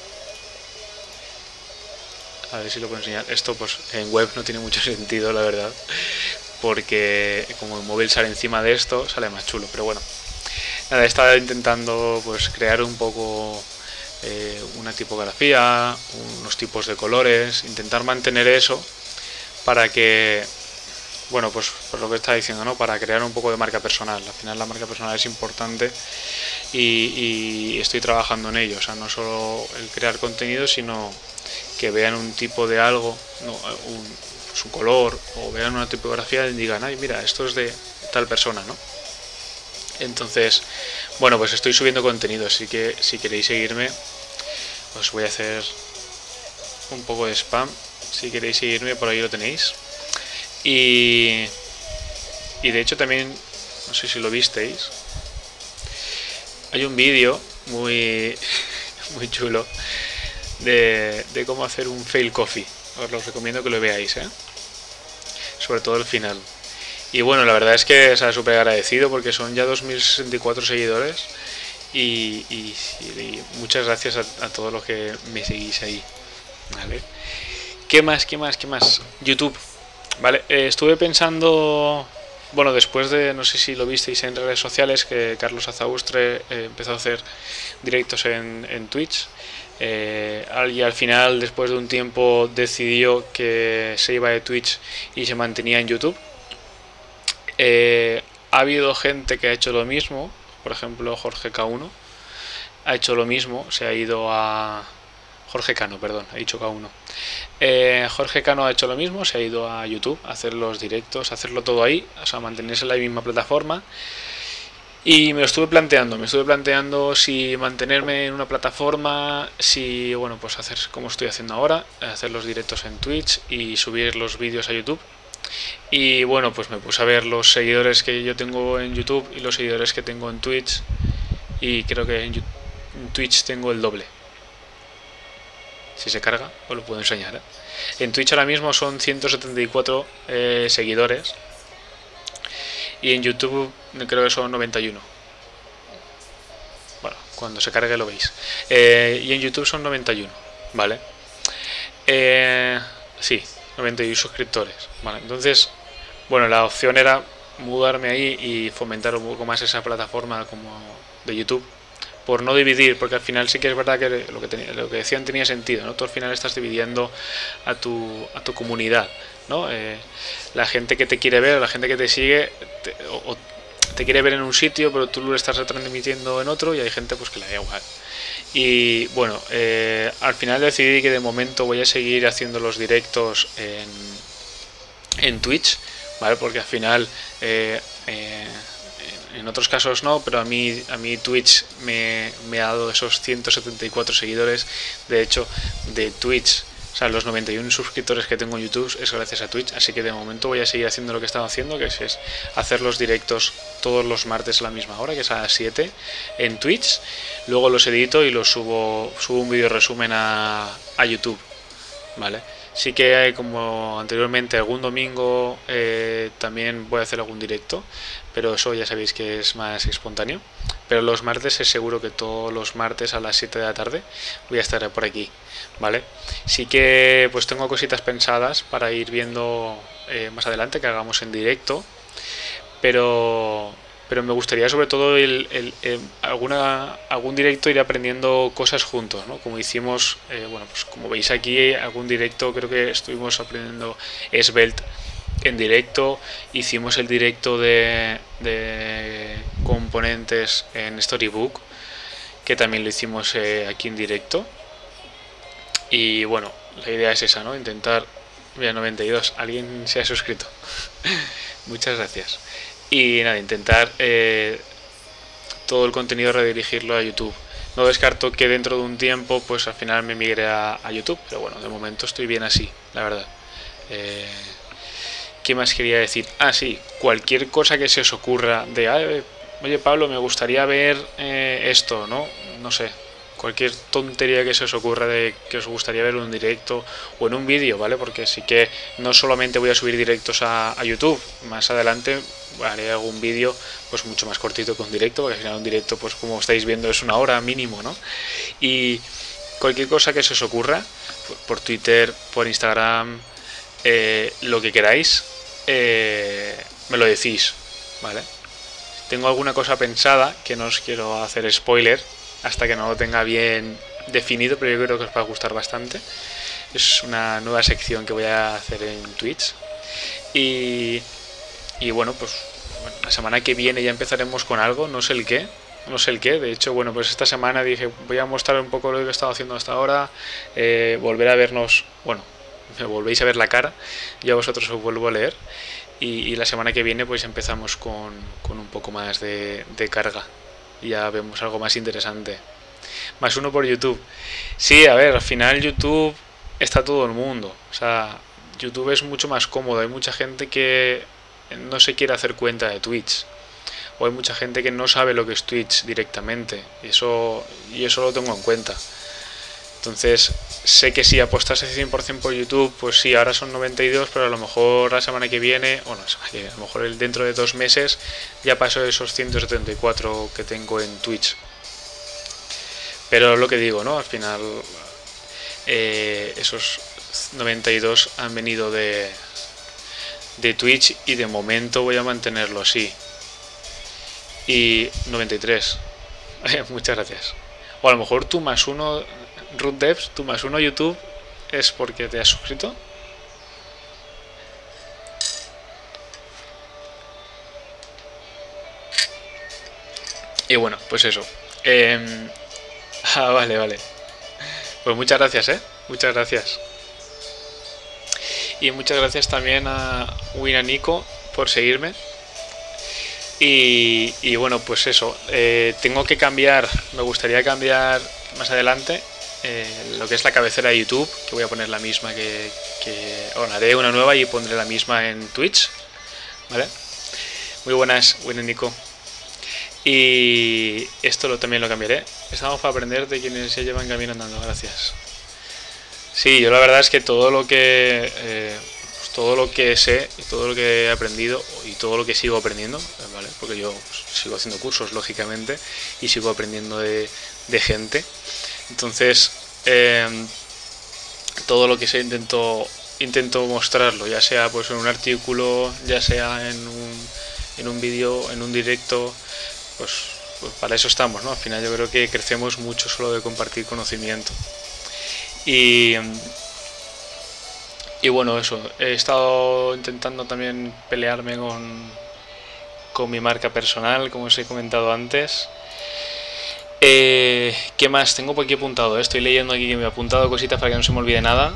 a ver si lo puedo enseñar. Esto pues en web no tiene mucho sentido, la verdad, porque como el móvil sale encima de esto, sale más chulo. Pero bueno, nada, he estado intentando pues crear un poco eh, una tipografía, unos tipos de colores, intentar mantener eso para que, bueno, pues por lo que está diciendo, ¿no? Para crear un poco de marca personal. Al final la marca personal es importante y, y estoy trabajando en ello. O sea, no solo el crear contenido, sino que vean un tipo de algo, no, un, su color, o vean una tipografía y digan, ay, mira, esto es de tal persona, ¿no? Entonces, bueno, pues estoy subiendo contenido, así que si queréis seguirme, os voy a hacer un poco de spam. Si queréis seguirme, por ahí lo tenéis. Y, y de hecho también, no sé si lo visteis, hay un vídeo muy, muy chulo de, de cómo hacer un fail coffee. Os lo recomiendo que lo veáis, ¿eh? Sobre todo el final. Y bueno, la verdad es que os súper agradecido porque son ya dos mil sesenta y cuatro seguidores y, y, y muchas gracias a, a todos los que me seguís ahí, ¿vale? ¿Qué más? ¿Qué más? ¿Qué más? YouTube, ¿vale? Eh, estuve pensando, bueno, después de, no sé si lo visteis en redes sociales, que Carlos Azaustre eh, empezó a hacer directos en, en Twitch. Eh, y al final, después de un tiempo, decidió que se iba de Twitch y se mantenía en YouTube. Eh, ha habido gente que ha hecho lo mismo, por ejemplo Jorge K uno ha hecho lo mismo, se ha ido a... Jorge Cano, perdón, he dicho K uno. Eh, Jorge Cano ha hecho lo mismo, se ha ido a YouTube a hacer los directos, a hacerlo todo ahí, o sea, mantenerse en la misma plataforma. Y me lo estuve planteando, me estuve planteando si mantenerme en una plataforma, si, bueno, pues hacer como estoy haciendo ahora, hacer los directos en Twitch y subir los vídeos a YouTube. Y bueno, pues me puse a ver los seguidores que yo tengo en YouTube y los seguidores que tengo en Twitch. Y creo que en, en Twitch tengo el doble. Si se carga, os lo puedo enseñar, ¿eh? En Twitch ahora mismo son ciento setenta y cuatro eh, seguidores. Y en YouTube creo que son noventa y uno. Bueno, cuando se cargue lo veis. Eh, y en YouTube son noventa y uno, ¿vale? Eh, sí, noventa y uno suscriptores, ¿vale? Entonces, bueno, la opción era mudarme ahí y fomentar un poco más esa plataforma como de YouTube, por no dividir, porque al final sí que es verdad que lo que, tenía, lo que decían tenía sentido, ¿no? Tú al final estás dividiendo a tu, a tu comunidad, ¿no? Eh, la gente que te quiere ver, la gente que te sigue, te, o, o te quiere ver en un sitio, pero tú lo estás retransmitiendo en otro, y hay gente pues que le da igual. Y bueno, eh, al final decidí que de momento voy a seguir haciendo los directos en, en Twitch, ¿vale? Porque al final eh, eh, en otros casos no, pero a mí, a mí Twitch me, me ha dado esos ciento setenta y cuatro seguidores. De hecho, de Twitch, o sea, los noventa y uno suscriptores que tengo en YouTube es gracias a Twitch. Así que de momento voy a seguir haciendo lo que he estado haciendo, que es, es hacer los directos todos los martes a la misma hora, que es a las siete en Twitch. Luego los edito y los subo, subo un vídeo resumen a, a YouTube, ¿vale? Sí que hay, como anteriormente, algún domingo eh, también voy a hacer algún directo, pero eso ya sabéis que es más espontáneo. Pero los martes es seguro que todos los martes a las siete de la tarde voy a estar por aquí, ¿vale? Sí que pues tengo cositas pensadas para ir viendo eh, más adelante que hagamos en directo, pero... pero me gustaría sobre todo el, el, el, alguna, algún directo ir aprendiendo cosas juntos, ¿no? Como hicimos, eh, bueno, pues como veis aquí, algún directo, creo que estuvimos aprendiendo Svelte en directo, hicimos el directo de, de componentes en Storybook, que también lo hicimos eh, aquí en directo. Y bueno, la idea es esa, ¿no? Intentar, mira, noventa y dos, alguien se ha suscrito. Muchas gracias. Y nada, intentar eh, todo el contenido redirigirlo a YouTube. No descarto que dentro de un tiempo pues al final me migre a, a YouTube, pero bueno, de momento estoy bien así, la verdad. Eh, ¿Qué más quería decir? Ah, sí, cualquier cosa que se os ocurra de, ah, oye Pablo, me gustaría ver eh, esto, ¿no? No sé, cualquier tontería que se os ocurra de que os gustaría ver en un directo o en un vídeo, ¿vale? Porque sí que no solamente voy a subir directos a, a YouTube, más adelante haré algún vídeo pues mucho más cortito que un directo, porque al final un directo, pues como estáis viendo, es una hora mínimo, ¿no? Y cualquier cosa que se os ocurra, por Twitter, por Instagram, eh, lo que queráis, eh, me lo decís, ¿vale? Tengo alguna cosa pensada que no os quiero hacer spoiler hasta que no lo tenga bien definido, pero yo creo que os va a gustar bastante. Es una nueva sección que voy a hacer en Twitch. Y, y bueno, pues bueno, la semana que viene ya empezaremos con algo, no sé el qué. No sé el qué, de hecho, bueno, pues esta semana dije, voy a mostrar un poco lo que he estado haciendo hasta ahora, eh, volver a vernos, bueno, me volvéis a ver la cara, yo a vosotros os vuelvo a leer, y, y la semana que viene pues empezamos con, con un poco más de, de carga. Ya vemos algo más interesante. Más uno por YouTube. Sí, a ver, al final YouTube está todo el mundo. O sea, YouTube es mucho más cómodo. Hay mucha gente que no se quiere hacer cuenta de Twitch. O hay mucha gente que no sabe lo que es Twitch directamente. Y eso, y eso lo tengo en cuenta. Entonces sé que si apostase cien por cien por YouTube, pues sí, ahora son noventa y dos, pero a lo mejor la semana que viene, o no, a lo mejor dentro de dos meses ya paso esos ciento setenta y cuatro que tengo en Twitch. Pero lo que digo, ¿no? Al final eh, esos noventa y dos han venido de, de Twitch y de momento voy a mantenerlo así. Y noventa y tres. Muchas gracias. O a lo mejor tú más uno, Root Devs, tú más uno YouTube, es porque te has suscrito. Y bueno, pues eso. Eh, ah, vale, vale. Pues muchas gracias, ¿eh? Muchas gracias. Y muchas gracias también a Winanico por seguirme. Y, y bueno, pues eso, eh, tengo que cambiar, me gustaría cambiar más adelante eh, lo que es la cabecera de YouTube, que voy a poner la misma que, que bueno, haré una nueva y pondré la misma en Twitch, ¿vale? Muy buenas, buenas Nico. Y esto lo, también lo cambiaré. Estamos para aprender de quienes se llevan camino andando, gracias. Sí, yo la verdad es que todo lo que... Eh, todo lo que sé y todo lo que he aprendido y todo lo que sigo aprendiendo, ¿vale? Porque yo pues, sigo haciendo cursos, lógicamente, y sigo aprendiendo de, de gente. Entonces, eh, todo lo que sé intento, intento mostrarlo, ya sea pues en un artículo, ya sea en un, en un vídeo, en un directo, pues, pues para eso estamos, ¿no? Al final yo creo que crecemos mucho solo de compartir conocimiento. Y... Y bueno, eso, he estado intentando también pelearme con, con mi marca personal, como os he comentado antes. Eh, ¿Qué más? Tengo por aquí apuntado, ¿eh? Estoy leyendo aquí que me he apuntado cositas para que no se me olvide nada.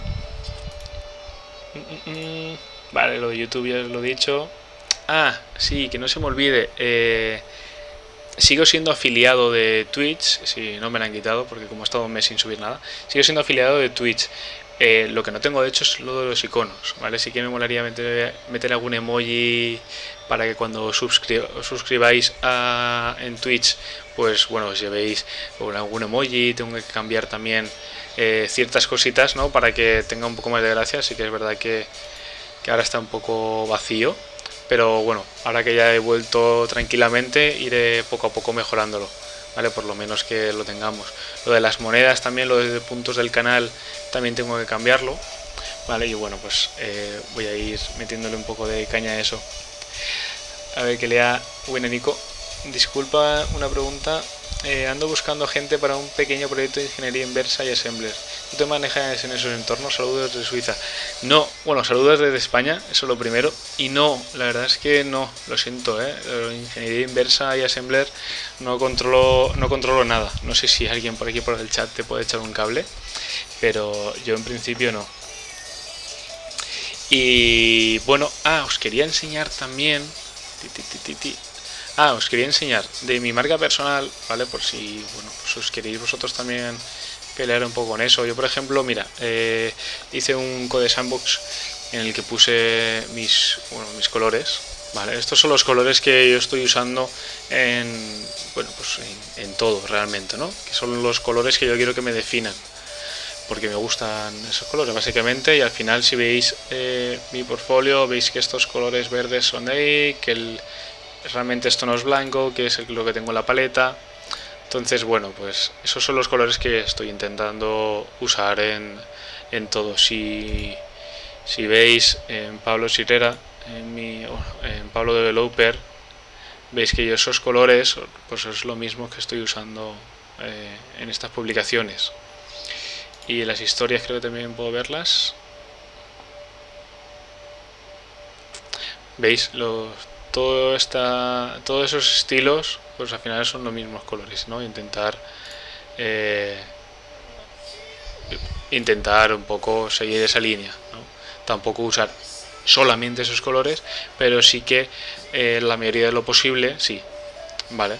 Mm, mm, mm. Vale, lo de YouTube ya os lo he dicho. Ah, sí, que no se me olvide. Eh, sigo siendo afiliado de Twitch, si no me lo han quitado, porque como he estado un mes sin subir nada. Sigo siendo afiliado de Twitch. Eh, lo que no tengo de hecho es lo de los iconos, ¿vale? Sí que me molaría meter, meter algún emoji para que cuando os, suscri os suscribáis a, en Twitch, pues bueno, os llevéis algún emoji. Tengo que cambiar también eh, ciertas cositas, ¿no? Para que tenga un poco más de gracia. Así que es verdad que, que ahora está un poco vacío, pero bueno, ahora que ya he vuelto tranquilamente, iré poco a poco mejorándolo, ¿vale? Por lo menos que lo tengamos. Lo de las monedas también, lo de puntos del canal, también tengo que cambiarlo, ¿vale? Y bueno, pues eh, voy a ir metiéndole un poco de caña a eso. A ver, que lea Buena Nico. Disculpa, una pregunta. Eh, ando buscando gente para un pequeño proyecto de ingeniería inversa y assembler. ¿Tú te manejas en esos entornos? Saludos desde Suiza. No, bueno, saludos desde España, eso es lo primero. Y no, la verdad es que no, lo siento, ¿eh? Ingeniería inversa y assembler no controlo, no controlo nada. No sé si alguien por aquí por el chat te puede echar un cable, pero yo en principio no. Y bueno, ah, os quería enseñar también... Ti, ti, ti, ti, ti. Ah, os quería enseñar de mi marca personal, ¿vale? Por si, bueno, pues os queréis vosotros también pelear un poco con eso. Yo, por ejemplo, mira, eh, hice un code sandbox en el que puse mis, bueno, mis colores, ¿vale? Estos son los colores que yo estoy usando en, bueno, pues en, en todo realmente, ¿no? Que son los colores que yo quiero que me definan, porque me gustan esos colores básicamente. Y al final, si veis eh, mi portfolio, veis que estos colores verdes son de ahí, que el realmente esto no es blanco, que es lo que tengo en la paleta. Entonces, bueno, pues esos son los colores que estoy intentando usar en, en todo. Si, si veis en Pablo Sirera, en, mi, en Pablo Developer, veis que yo esos colores, pues es lo mismo que estoy usando eh, en estas publicaciones. Y las historias creo que también puedo verlas. ¿Veis? Los... Todo esta, todos esos estilos, pues al final son los mismos colores, ¿no? Intentar eh, intentar un poco seguir esa línea, ¿no? Tampoco usar solamente esos colores, pero sí que eh, la mayoría de lo posible, sí, ¿vale?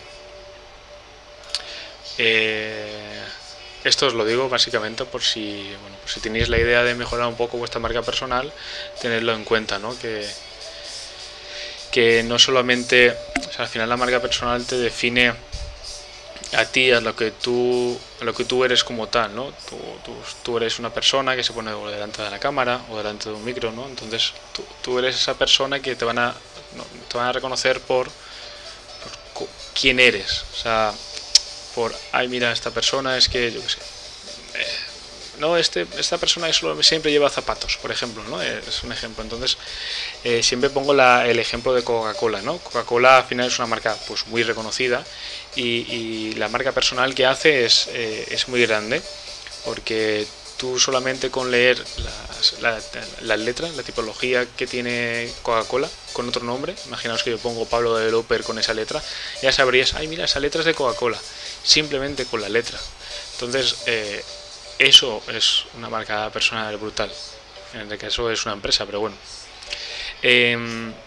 Eh, esto os lo digo básicamente por si, bueno, por si tenéis la idea de mejorar un poco vuestra marca personal, tenerlo en cuenta, ¿no? Que que no solamente, o sea, al final la marca personal te define a ti, a lo que tú, a lo que tú eres como tal, ¿no? Tú, tú, tú eres una persona que se pone delante de la cámara o delante de un micro, ¿no? Entonces tú, tú eres esa persona que te van a, no, te van a reconocer por, por quién eres, o sea, por, ay, mira, esta persona es que, yo qué sé, eh, no, este, esta persona solo, siempre lleva zapatos, por ejemplo, ¿no? Es un ejemplo. Entonces, eh, siempre pongo la, el ejemplo de Coca-Cola, ¿no? Coca-Cola al final es una marca pues muy reconocida y, y la marca personal que hace es, eh, es muy grande, porque tú solamente con leer las, la, las letras, la tipología que tiene Coca-Cola con otro nombre, imaginaos que yo pongo Pablo Developer con esa letra, ya sabrías, ay, mira, esa letra es de Coca-Cola, simplemente con la letra. Entonces, eh, eso es una marca personal brutal. En este caso es una empresa, pero bueno. Eh,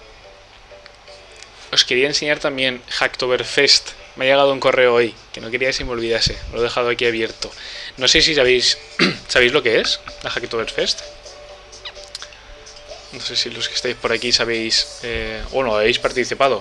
os quería enseñar también Hacktoberfest. Me ha llegado un correo hoy, que no quería que se me olvidase. Lo he dejado aquí abierto. No sé si sabéis, ¿sabéis lo que es la Hacktoberfest? No sé si los que estáis por aquí sabéis, eh, bueno, habéis participado.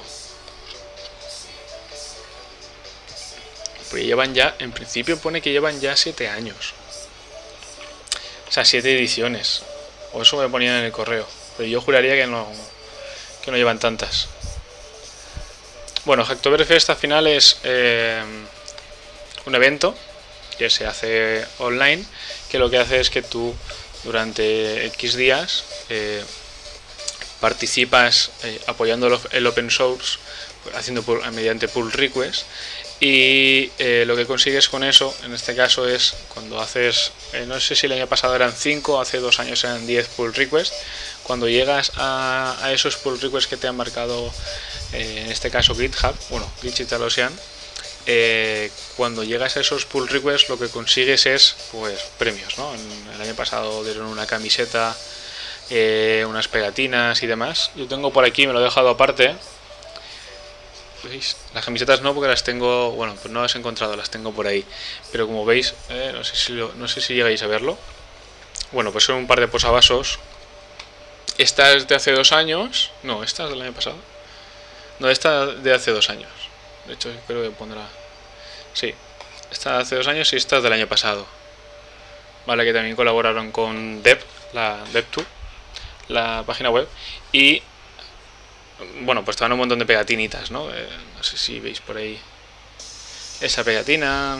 Pues llevan ya, en principio pone que llevan ya siete años. O sea, siete ediciones. O eso me ponían en el correo. Pero yo juraría que no, que no llevan tantas. Bueno, Hacktoberfest al final es eh, un evento que se hace online, que lo que hace es que tú durante X días eh, participas eh, apoyando el open source, haciendo pull, mediante pull request, y eh, lo que consigues con eso, en este caso, es cuando haces, eh, no sé si el año pasado eran cinco, hace dos años eran diez pull requests, cuando llegas a, a esos pull requests que te han marcado, eh, en este caso GitHub, bueno, DigitalOcean, eh, cuando llegas a esos pull requests lo que consigues es pues premios, ¿no? En, el año pasado dieron una camiseta, eh, unas pegatinas y demás. Yo tengo por aquí, me lo he dejado aparte. ¿Veis? Las camisetas no, porque las tengo, bueno, pues no las he encontrado, las tengo por ahí. Pero como veis, eh, no sé si lo, no sé si llegáis a verlo. Bueno, pues son un par de posavasos. Esta es de hace dos años. No, esta es del año pasado. No, esta es de hace dos años. De hecho, creo que pondrá... Sí, esta de hace dos años y esta es del año pasado. Vale, que también colaboraron con Dev, la DevTool, la página web. Y... bueno, pues estaban un montón de pegatinitas, ¿no? Eh, no sé si veis por ahí esa pegatina,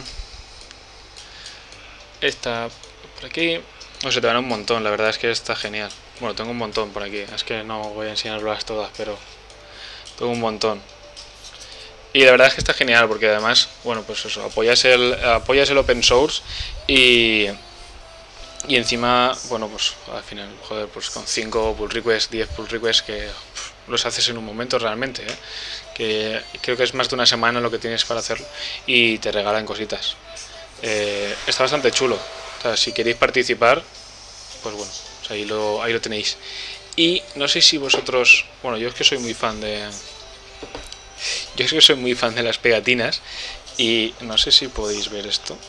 esta por aquí, no sé, te van un montón, la verdad es que está genial. Bueno, tengo un montón por aquí, es que no voy a enseñarlas todas, pero tengo un montón. Y la verdad es que está genial, porque además, bueno, pues eso, apoyas el, apoyas el open source y... y encima, bueno, pues al final, joder, pues con cinco pull requests, diez pull requests que pff, los haces en un momento realmente, ¿eh? Que creo que es más de una semana lo que tienes para hacerlo y te regalan cositas. Eh, está bastante chulo. O sea, si queréis participar, pues bueno, pues ahí lo, ahí lo tenéis. Y no sé si vosotros, bueno, yo es que soy muy fan de... Yo es que soy muy fan de las pegatinas y no sé si podéis ver esto.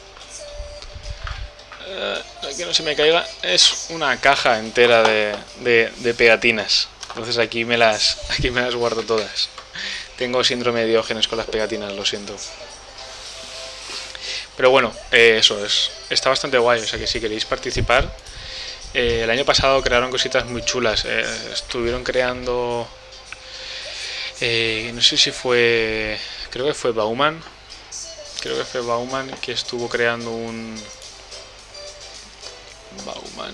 Uh, que no se me caiga, es una caja entera de, de, de pegatinas. Entonces aquí me las aquí me las guardo todas. Tengo síndrome de Diógenes con las pegatinas, lo siento. Pero bueno, eh, eso es, está bastante guay. O sea que si queréis participar, eh, el año pasado crearon cositas muy chulas. Eh, estuvieron creando, eh, no sé si fue, creo que fue Bauman, creo que fue Bauman que estuvo creando un Bauman.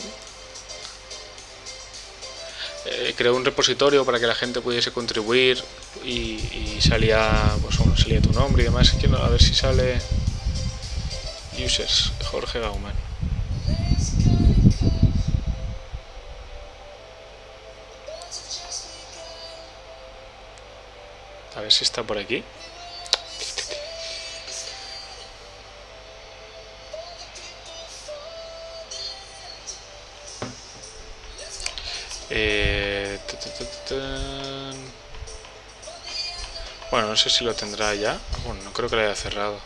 Eh, creó un repositorio para que la gente pudiese contribuir y, y salía, pues bueno, salía tu nombre y demás. Quiero a ver si sale users, Jorge Bauman. A ver si está por aquí. Eh, ta, ta, ta, ta. Bueno, no sé si lo tendrá ya. Bueno, no creo que lo haya cerrado.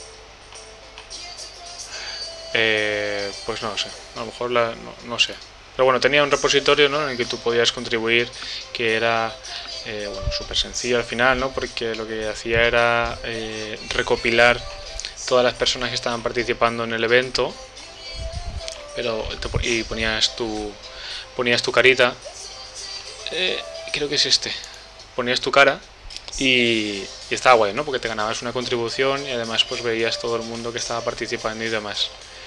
Eh, pues no lo sé. A lo mejor la, no, no sé. Pero bueno, tenía un repositorio, ¿no?, en el que tú podías contribuir, que era eh, bueno, súper sencillo al final, ¿no?, porque lo que hacía era eh, recopilar todas las personas que estaban participando en el evento, pero te, y ponías tu, ponías tu carita, eh, creo que es este, ponías tu cara y, y estaba guay, ¿no?, porque te ganabas una contribución y además pues veías todo el mundo que estaba participando y demás.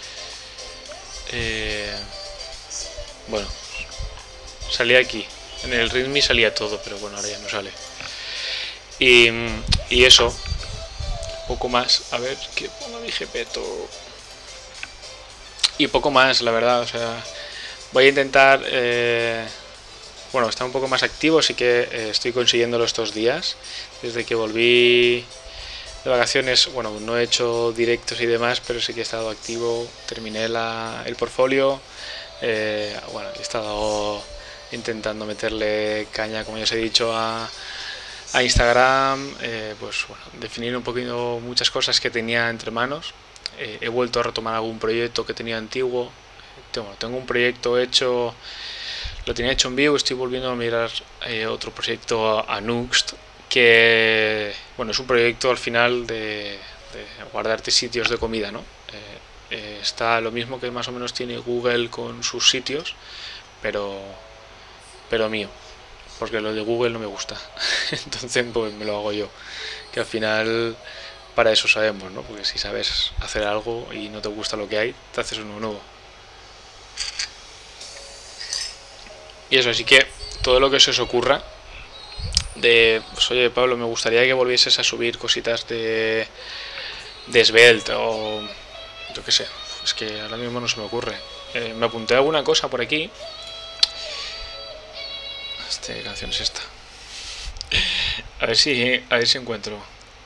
Eh, bueno, salía aquí, en el readme salía todo, pero bueno, ahora ya no sale. Y, y eso, poco más, a ver, que pongo mi Gepetto. Y poco más, la verdad, o sea, voy a intentar, eh, bueno, estar un poco más activo, sí que eh, estoy consiguiéndolo estos días. Desde que volví de vacaciones, bueno, no he hecho directos y demás, pero sí que he estado activo, terminé la, el portfolio, eh, bueno, he estado intentando meterle caña, como ya os he dicho, a, a Instagram, eh, pues bueno, definir un poquito muchas cosas que tenía entre manos. Eh, he vuelto a retomar algún proyecto que tenía antiguo. Tengo, tengo un proyecto hecho, lo tenía hecho en Vue, estoy volviendo a mirar eh, otro proyecto a, a Nuxt, que bueno, es un proyecto al final de, de guardarte sitios de comida, ¿no? Eh, eh, está lo mismo que más o menos tiene Google con sus sitios, pero, pero mío, porque lo de Google no me gusta. Entonces pues me lo hago yo, que al final para eso sabemos, ¿no? Porque si sabes hacer algo y no te gusta lo que hay, te haces uno nuevo. Y eso, así que todo lo que se os ocurra de, pues oye Pablo, me gustaría que volvieses a subir cositas de, de Svelte o yo qué sé, es que ahora mismo no se me ocurre. Eh, me apunté alguna cosa por aquí. ¿Qué canción es esta? A ver si, a ver si encuentro.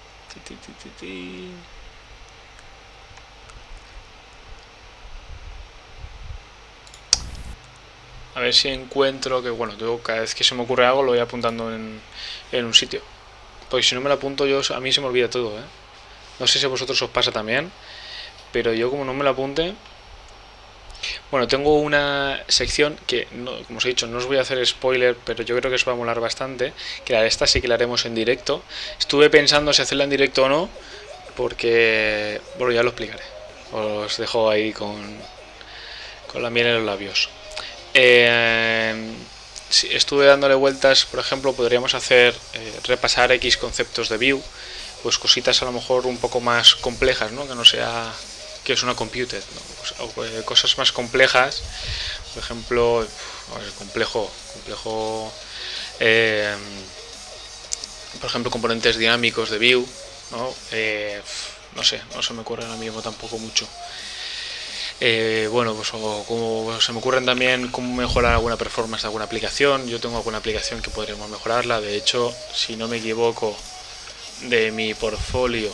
A ver si encuentro, que bueno, yo cada vez que se me ocurre algo lo voy apuntando en, en un sitio. Porque si no me lo apunto yo, a mí se me olvida todo, ¿eh? No sé si a vosotros os pasa también, pero yo como no me lo apunte... Bueno, tengo una sección que, no, como os he dicho, no os voy a hacer spoiler, pero yo creo que os va a molar bastante, que la, esta sí que la haremos en directo. Estuve pensando si hacerla en directo o no, porque, bueno, ya lo explicaré. Os dejo ahí con, con la miel en los labios. Eh, si estuve dándole vueltas, por ejemplo, podríamos hacer, eh, repasar X conceptos de Vue, pues cositas a lo mejor un poco más complejas, ¿no? Que no sea... que es una computed, ¿no? O, o, cosas más complejas, por ejemplo, ver, complejo, complejo, eh, por ejemplo, componentes dinámicos de Vue, ¿no? Eh, no sé, no se me ocurre ahora mismo tampoco mucho. Eh, bueno, pues o, como se me ocurren también cómo mejorar alguna performance de alguna aplicación. Yo tengo alguna aplicación que podríamos mejorarla. De hecho, si no me equivoco, de mi portfolio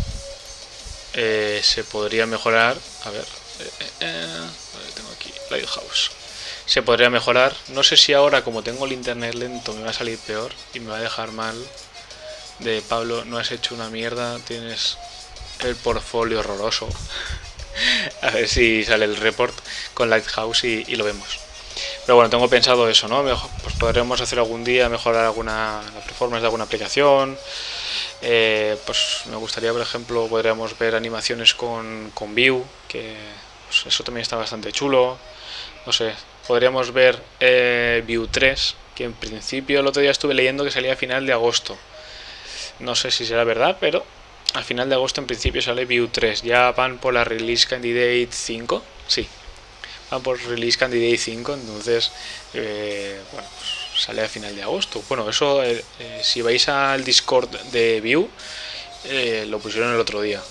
Eh, se podría mejorar, a ver, eh, eh, tengo aquí Lighthouse, se podría mejorar, no sé si ahora como tengo el internet lento me va a salir peor y me va a dejar mal de Pablo, no has hecho una mierda, tienes el portfolio horroroso. A ver si sale el report con Lighthouse y, y lo vemos. Pero bueno, tengo pensado eso, ¿no? Pues podremos hacer algún día mejorar alguna la performance de alguna aplicación. Eh, pues me gustaría, por ejemplo, podríamos ver animaciones con, con Vue, que pues eso también está bastante chulo. No sé, podríamos ver eh, Vue tres, que en principio el otro día estuve leyendo que salía a final de agosto. No sé si será verdad, pero al final de agosto en principio sale Vue tres. Ya van por la Release Candidate cinco, sí, van por Release Candidate cinco, entonces, eh, bueno, pues sale a final de agosto. Bueno, eso, eh, eh, si vais al Discord de Vue, eh, lo pusieron el otro día.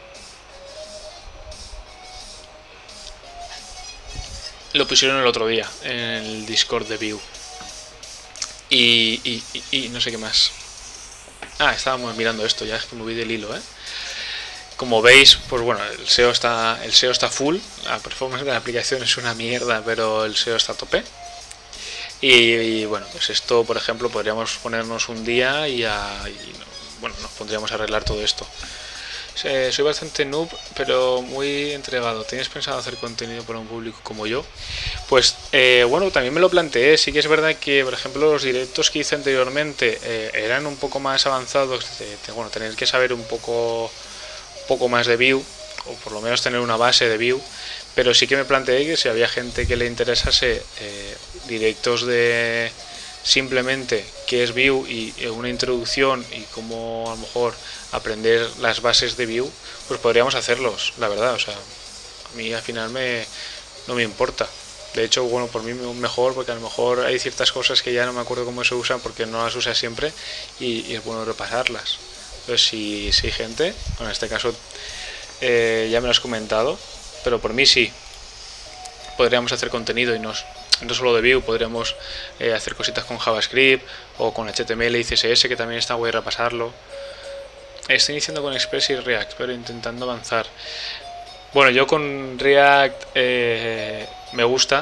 Lo pusieron el otro día en el Discord de Vue. Y, y, y, y no sé qué más. Ah, estábamos mirando esto, ya es que me moví del hilo, ¿eh? Como veis, pues bueno, el S E O está, el S E O está full. La performance de la aplicación es una mierda, pero el S E O está a tope. Y, y bueno, pues esto, por ejemplo, podríamos ponernos un día y, a, y bueno, nos pondríamos a arreglar todo esto. Eh, soy bastante noob, pero muy entregado. ¿Tienes pensado hacer contenido para un público como yo? Pues eh, bueno, también me lo planteé. Sí que es verdad que, por ejemplo, los directos que hice anteriormente eh, eran un poco más avanzados. De, de, bueno, tener que saber un poco, poco más de Vue, o por lo menos tener una base de Vue. Pero sí que me planteé que si había gente que le interesase eh, directos de simplemente qué es Vue y una introducción y cómo a lo mejor aprender las bases de Vue, pues podríamos hacerlos, la verdad. O sea, a mí al final me, no me importa. De hecho, bueno, por mí mejor, porque a lo mejor hay ciertas cosas que ya no me acuerdo cómo se usan porque no las usa siempre y, y es bueno repasarlas. Entonces, si, si hay gente, bueno, en este caso eh, ya me lo has comentado, pero por mí sí, podríamos hacer contenido y nos no solo de Vue, podríamos eh, hacer cositas con JavaScript o con H T M L y C S S, que también está guay repasarlo. Estoy iniciando con Express y React, pero intentando avanzar. Bueno, yo con React eh, me gusta,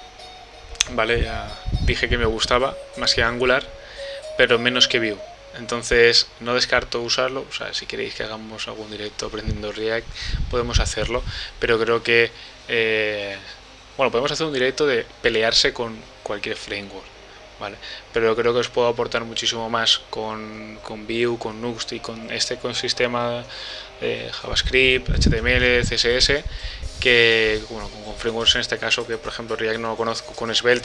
vale, ya dije que me gustaba, más que Angular, pero menos que Vue. Entonces no descarto usarlo. O sea, si queréis que hagamos algún directo aprendiendo React, podemos hacerlo, pero creo que eh, bueno, podemos hacer un directo de pelearse con cualquier framework, ¿vale? Pero creo que os puedo aportar muchísimo más con, con Vue, con Nuxt y con este ecosistema de JavaScript, H T M L, C S S, que bueno, con frameworks en este caso, que por ejemplo React no lo conozco, con Svelte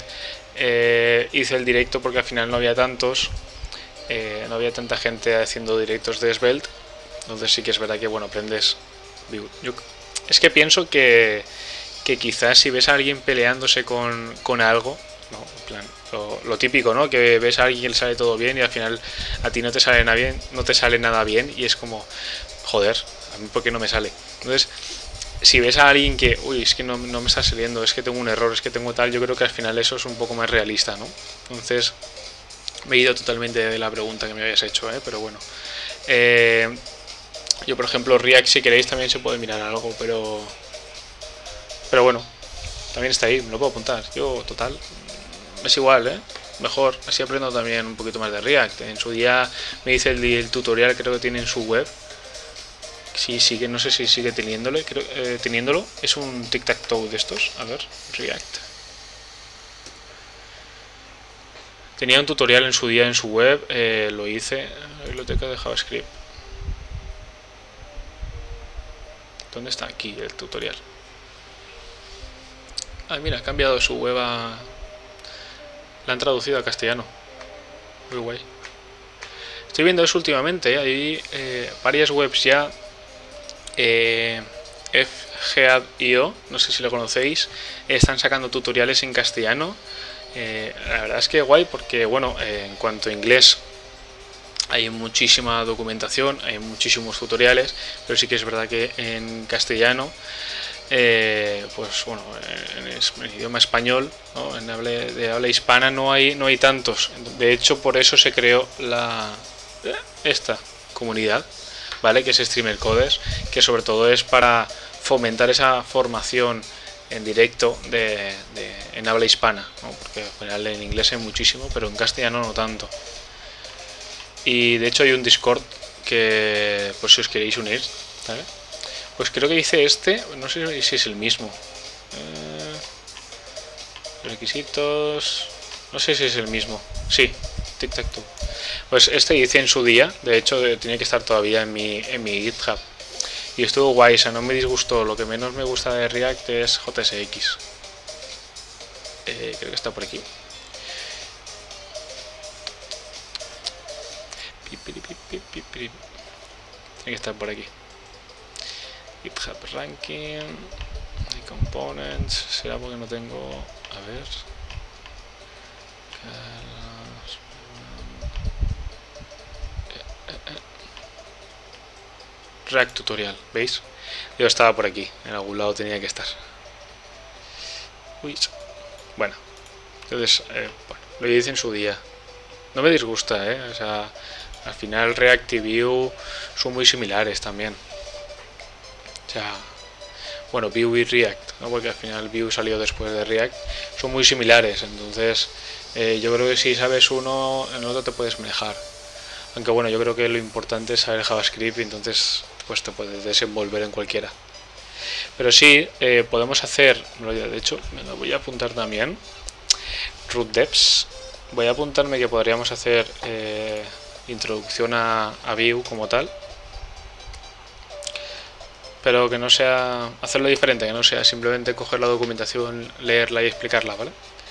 eh, hice el directo porque al final no había tantos, eh, no había tanta gente haciendo directos de Svelte, entonces sí que es verdad que bueno, aprendes Vue. Yo, es que pienso que que quizás si ves a alguien peleándose con, con algo, ¿no? En plan, lo, lo típico, ¿no? Que ves a alguien que le sale todo bien y al final a ti no te sale nada bien, no te sale nada bien y es como, joder, a mí por qué no me sale. Entonces, si ves a alguien que, uy, es que no, no me está saliendo, es que tengo un error, es que tengo tal, yo creo que al final eso es un poco más realista, ¿no? Entonces, me he ido totalmente de la pregunta que me habías hecho, ¿eh? Pero bueno. Eh, yo, por ejemplo, React, si queréis, también se puede mirar algo, pero... Pero bueno, también está ahí, me lo puedo apuntar. Yo, total, es igual, ¿eh? Mejor, así aprendo también un poquito más de React. En su día me hice el, el tutorial, creo que tiene en su web. Sí, sigue, no sé si sigue teniéndolo, creo, eh, teniéndolo. Es un tic-tac-toe de estos. A ver, React. Tenía un tutorial en su día en su web, eh, lo hice en la biblioteca de JavaScript. ¿Dónde está? Aquí el tutorial. Ah, mira, ha cambiado su web a... La han traducido a castellano. Muy guay. Estoy viendo eso últimamente, ¿eh? Hay eh, varias webs ya. Eh, F G A D punto i o, no sé si lo conocéis. Están sacando tutoriales en castellano. Eh, la verdad es que guay porque, bueno, eh, en cuanto a inglés hay muchísima documentación, hay muchísimos tutoriales, pero sí que es verdad que en castellano... Eh, pues bueno, en, en idioma español, ¿no? En habla, de habla hispana no hay no hay tantos. De hecho, por eso se creó la esta comunidad, ¿vale? Que es Streamer Coders, que sobre todo es para fomentar esa formación en directo de, de en habla hispana, ¿no? Porque en general en inglés hay muchísimo, pero en castellano no tanto. Y de hecho hay un Discord que, por si os queréis unir, ¿vale? Pues creo que dice este, no sé si es el mismo. Eh, requisitos, no sé si es el mismo. Sí, tic tac toe. Pues este hice en su día, de hecho tiene que estar todavía en mi, en mi GitHub. Y estuvo guay, o sea, no me disgustó. Lo que menos me gusta de React es J S X. Eh, creo que está por aquí. Tiene que estar por aquí. GitHub Ranking, Components, será porque no tengo, a ver, React Tutorial, ¿veis? Yo estaba por aquí, en algún lado tenía que estar. Uy. Bueno, entonces, eh, bueno, lo hice en su día. No me disgusta, ¿eh? O sea, al final React y Vue son muy similares también. O sea, bueno, Vue y React, ¿no? Porque al final Vue salió después de React, son muy similares, entonces eh, yo creo que si sabes uno, en el otro te puedes manejar. Aunque bueno, yo creo que lo importante es saber JavaScript, y entonces pues te puedes desenvolver en cualquiera. Pero sí, eh, podemos hacer, de hecho, me lo voy a apuntar también, root devs. Voy a apuntarme que podríamos hacer eh, introducción a, a Vue como tal. Pero que no sea, hacerlo diferente, que no sea simplemente coger la documentación, leerla y explicarla, ¿vale?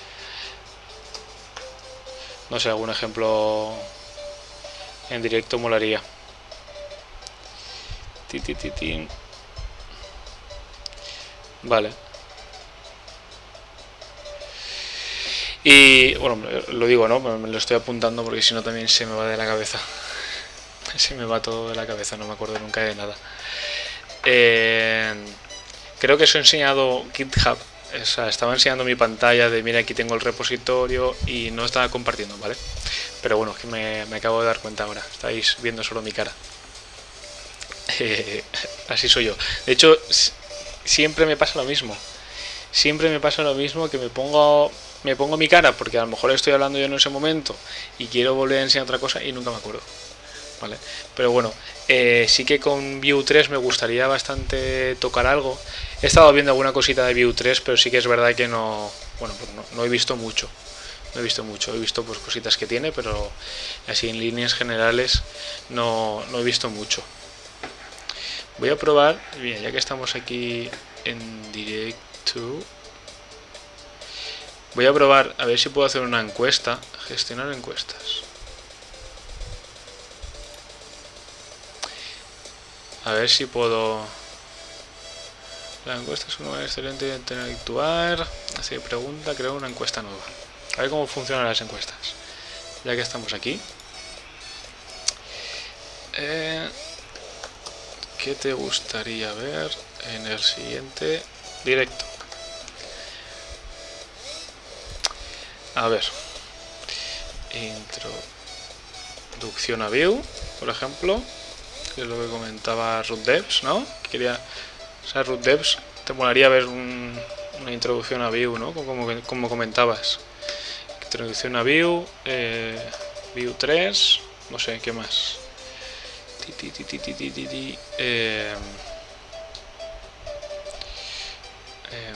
No sé, algún ejemplo en directo molaría. Ti, ti, ti, ti. Vale. Y bueno, lo digo, ¿no? Me lo estoy apuntando porque si no también se me va de la cabeza. Se me va todo de la cabeza, no me acuerdo nunca de nada. Eh, creo que os he enseñado GitHub. O sea, estaba enseñando mi pantalla de mira, aquí tengo el repositorio y no estaba compartiendo, ¿vale? Pero bueno, es que me, me acabo de dar cuenta ahora. Estáis viendo solo mi cara. Eh, así soy yo. De hecho, siempre me pasa lo mismo. Siempre me pasa lo mismo que me pongo me pongo mi cara porque a lo mejor estoy hablando yo en ese momento y quiero volver a enseñar otra cosa y nunca me acuerdo. ¿Vale? Pero bueno, eh, sí que con Vue tres me gustaría bastante tocar algo. He estado viendo alguna cosita de Vue tres, pero sí que es verdad que no, bueno, pues no, no he visto mucho. No he visto mucho, he visto pues cositas que tiene, pero así en líneas generales no, no he visto mucho. Voy a probar, bien, ya que estamos aquí en directo, voy a probar a ver si puedo hacer una encuesta, gestionar encuestas. A ver si puedo... La encuesta es una manera excelente de interactuar. Hacer pregunta, crear una encuesta nueva. A ver cómo funcionan las encuestas. Ya que estamos aquí. Eh, ¿Qué te gustaría ver en el siguiente directo? A ver. Introducción a Vue, por ejemplo. Que es lo que comentaba root devs, ¿no? Quería, o sea, root devs, te molaría ver un, una introducción a Vue, ¿no? Como, como comentabas. Introducción a Vue, eh, Vue tres, no sé, ¿qué más? Ti, ti, ti, ti, ti, ti, ti, ti, eh, eh,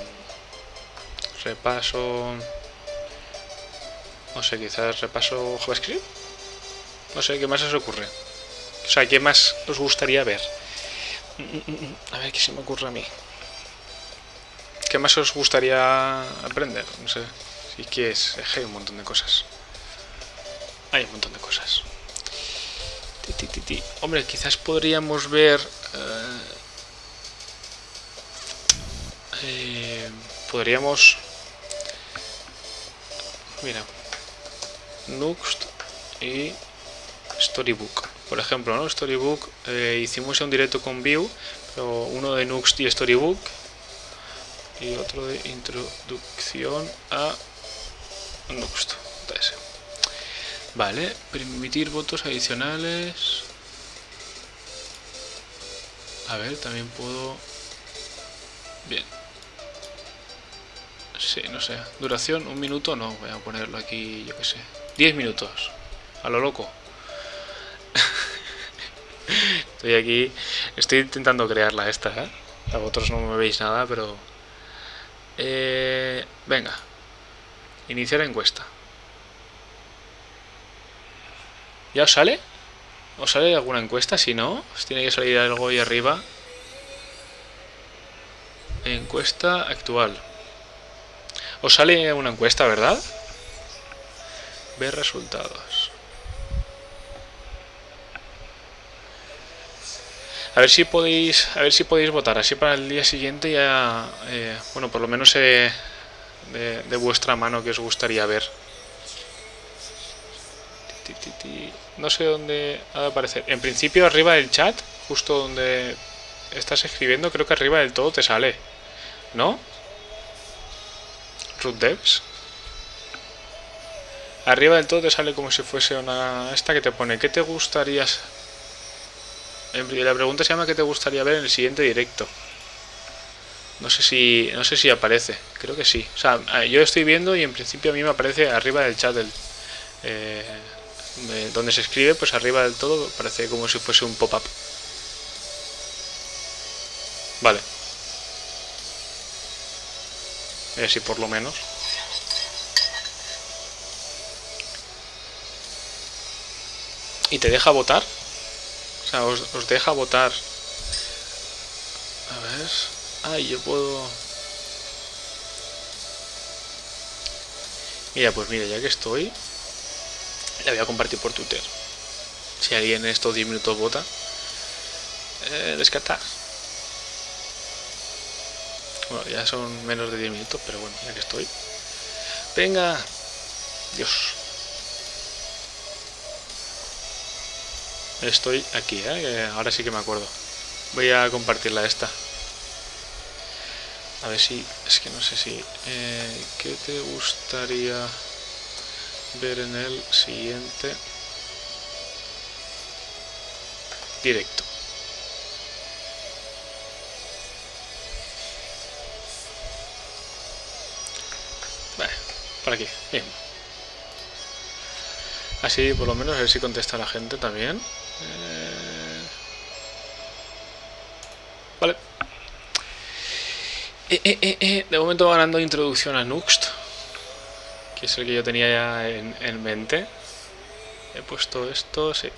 repaso, no sé, quizás repaso JavaScript. No sé, ¿qué más os ocurre? O sea, ¿qué más os gustaría ver? A ver, ¿qué se me ocurre a mí? ¿Qué más os gustaría aprender? No sé. Sí que es... es que hay un montón de cosas. Hay un montón de cosas. Ti, ti, ti, ti. Hombre, quizás podríamos ver... Uh, eh, podríamos... Mira. Nuxt y Storybook. Por ejemplo, ¿no? Storybook, eh, hicimos un directo con Vue, pero uno de Nuxt y Storybook y otro de introducción a Nuxt. Vale, permitir votos adicionales. A ver, también puedo... Bien. Sí, no sé. Duración, un minuto, no. Voy a ponerlo aquí, yo qué sé. diez minutos. A lo loco. Estoy aquí, estoy intentando crearla esta, ¿eh? A vosotros no me veis nada, pero... Eh, venga. Iniciar encuesta. ¿Ya os sale? ¿Os sale alguna encuesta? Si no, os tiene que salir algo ahí arriba. Encuesta actual. Os sale una encuesta, ¿verdad? Ver resultados. A ver si podéis, a ver si podéis votar, así para el día siguiente ya, eh, bueno, por lo menos eh, de, de vuestra mano que os gustaría ver. No sé dónde ha de aparecer. En principio arriba del chat, justo donde estás escribiendo, creo que arriba del todo te sale, ¿no? Root devs. Arriba del todo te sale como si fuese una... esta que te pone, ¿qué te gustaría...? La pregunta se llama ¿qué te gustaría ver en el siguiente directo? No sé si no sé si aparece, creo que sí. O sea, yo estoy viendo y en principio a mí me aparece arriba del chat del, eh, de donde se escribe, pues arriba del todo parece como si fuese un pop-up. Vale. A ver si por lo menos. ¿Y te deja votar? O sea, os, os deja votar. A ver. Ay, yo puedo... Mira, pues mira, ya que estoy, la voy a compartir por Twitter. Si alguien en estos diez minutos vota, eh, descartar. Bueno, ya son menos de diez minutos, pero bueno, ya que estoy. Venga. Dios. Estoy aquí, ¿eh? Ahora sí que me acuerdo. Voy a compartirla esta. A ver si... Es que no sé si... Eh, ¿Qué te gustaría ver en el siguiente directo? Vale, por aquí. Bien. Así por lo menos a ver si contesta la gente también. Eh... Vale. Eh, eh, eh, eh. De momento va ganando introducción a Nuxt, que es el que yo tenía ya en, en mente. He puesto esto, sí.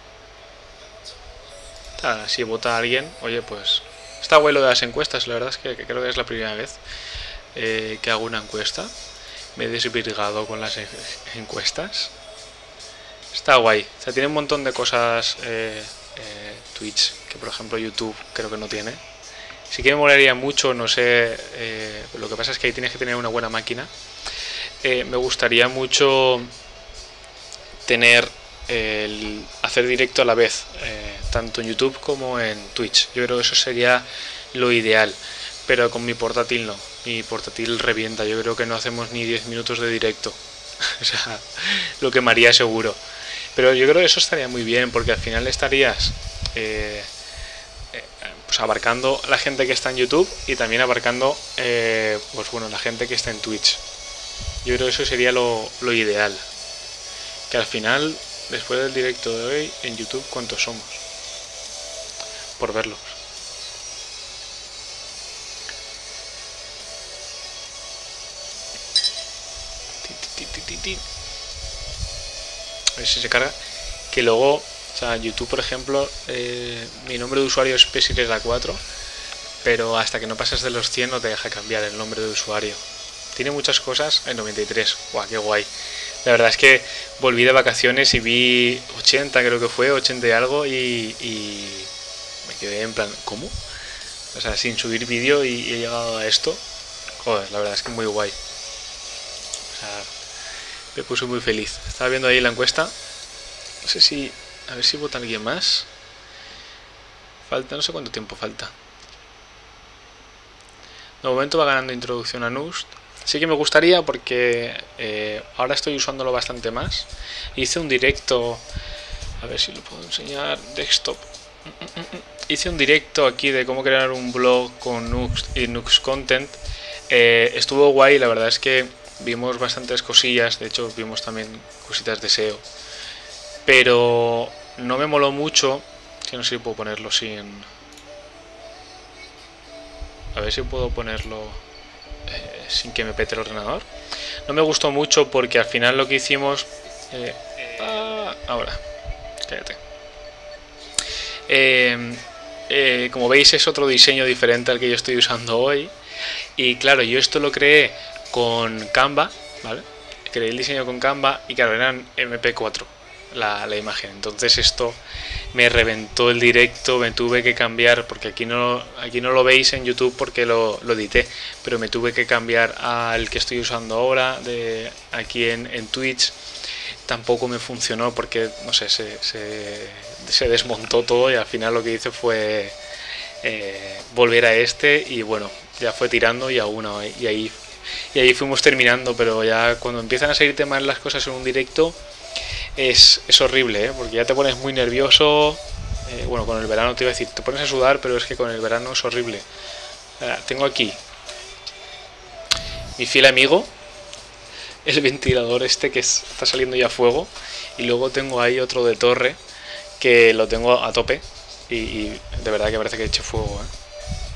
Ah, si vota alguien, oye, pues... Está guay lo de las encuestas, la verdad es que, que creo que es la primera vez eh, que hago una encuesta. Me he desvirgado con las en encuestas. Está guay. O sea, tiene un montón de cosas eh, eh, Twitch, que por ejemplo YouTube creo que no tiene. Sí que me molaría mucho, no sé, eh, lo que pasa es que ahí tienes que tener una buena máquina. Eh, me gustaría mucho tener el hacer directo a la vez, eh, tanto en YouTube como en Twitch. Yo creo que eso sería lo ideal, pero con mi portátil no. Mi portátil revienta, yo creo que no hacemos ni diez minutos de directo. O sea, lo quemaría seguro. Pero yo creo que eso estaría muy bien, porque al final estarías... Eh, pues abarcando la gente que está en YouTube y también abarcando eh, pues bueno, la gente que está en Twitch. Yo creo que eso sería lo, lo ideal, que al final después del directo de hoy en YouTube, ¿cuántos somos? Por verlos. A ver si se carga, que luego... O sea, YouTube, por ejemplo, eh, mi nombre de usuario es Pesirera cuatro, pero hasta que no pasas de los cien no te deja cambiar el nombre de usuario. Tiene muchas cosas en noventa y tres. ¡Guau, qué guay! La verdad es que volví de vacaciones y vi ochenta, creo que fue, ochenta y algo, y, y me quedé en plan, ¿cómo? O sea, sin subir vídeo y he llegado a esto. Joder, la verdad es que muy guay. O sea, me puse muy feliz. Estaba viendo ahí la encuesta. No sé si... A ver si vota alguien más. Falta, no sé cuánto tiempo falta. De momento va ganando introducción a Nuxt. Sí que me gustaría porque eh, ahora estoy usándolo bastante más. Hice un directo, a ver si lo puedo enseñar, desktop. Hice un directo aquí de cómo crear un blog con Nuxt y Nuxt Content. Eh, estuvo guay, la verdad es que vimos bastantes cosillas. De hecho vimos también cositas de S E O. Pero no me moló mucho, que no sé si puedo ponerlo sin... A ver si puedo ponerlo eh, sin que me pete el ordenador. No me gustó mucho porque al final lo que hicimos... Eh, ah, ahora, cállate. Eh, eh, como veis es otro diseño diferente al que yo estoy usando hoy. Y claro, yo esto lo creé con Canva, ¿vale? Creé el diseño con Canva y claro, eran eme pe cuatro. La, la imagen, entonces esto me reventó el directo, me tuve que cambiar, porque aquí no, aquí no lo veis en YouTube porque lo, lo edité, pero me tuve que cambiar al que estoy usando ahora, de aquí en, en Twitch. Tampoco me funcionó porque, no sé, se, se, se desmontó todo y al final lo que hice fue eh, volver a este y bueno, ya fue tirando y a uno, y ahí, y ahí fuimos terminando, pero ya cuando empiezan a salirte mal las cosas en un directo, Es, es horrible, ¿eh? Porque ya te pones muy nervioso. Eh, bueno, con el verano te iba a decir, te pones a sudar, pero es que con el verano es horrible. Eh, tengo aquí mi fiel amigo, el ventilador este que es, está saliendo ya fuego. Y luego tengo ahí otro de torre que lo tengo a tope. Y, y de verdad que parece que he hecho fuego, ¿eh?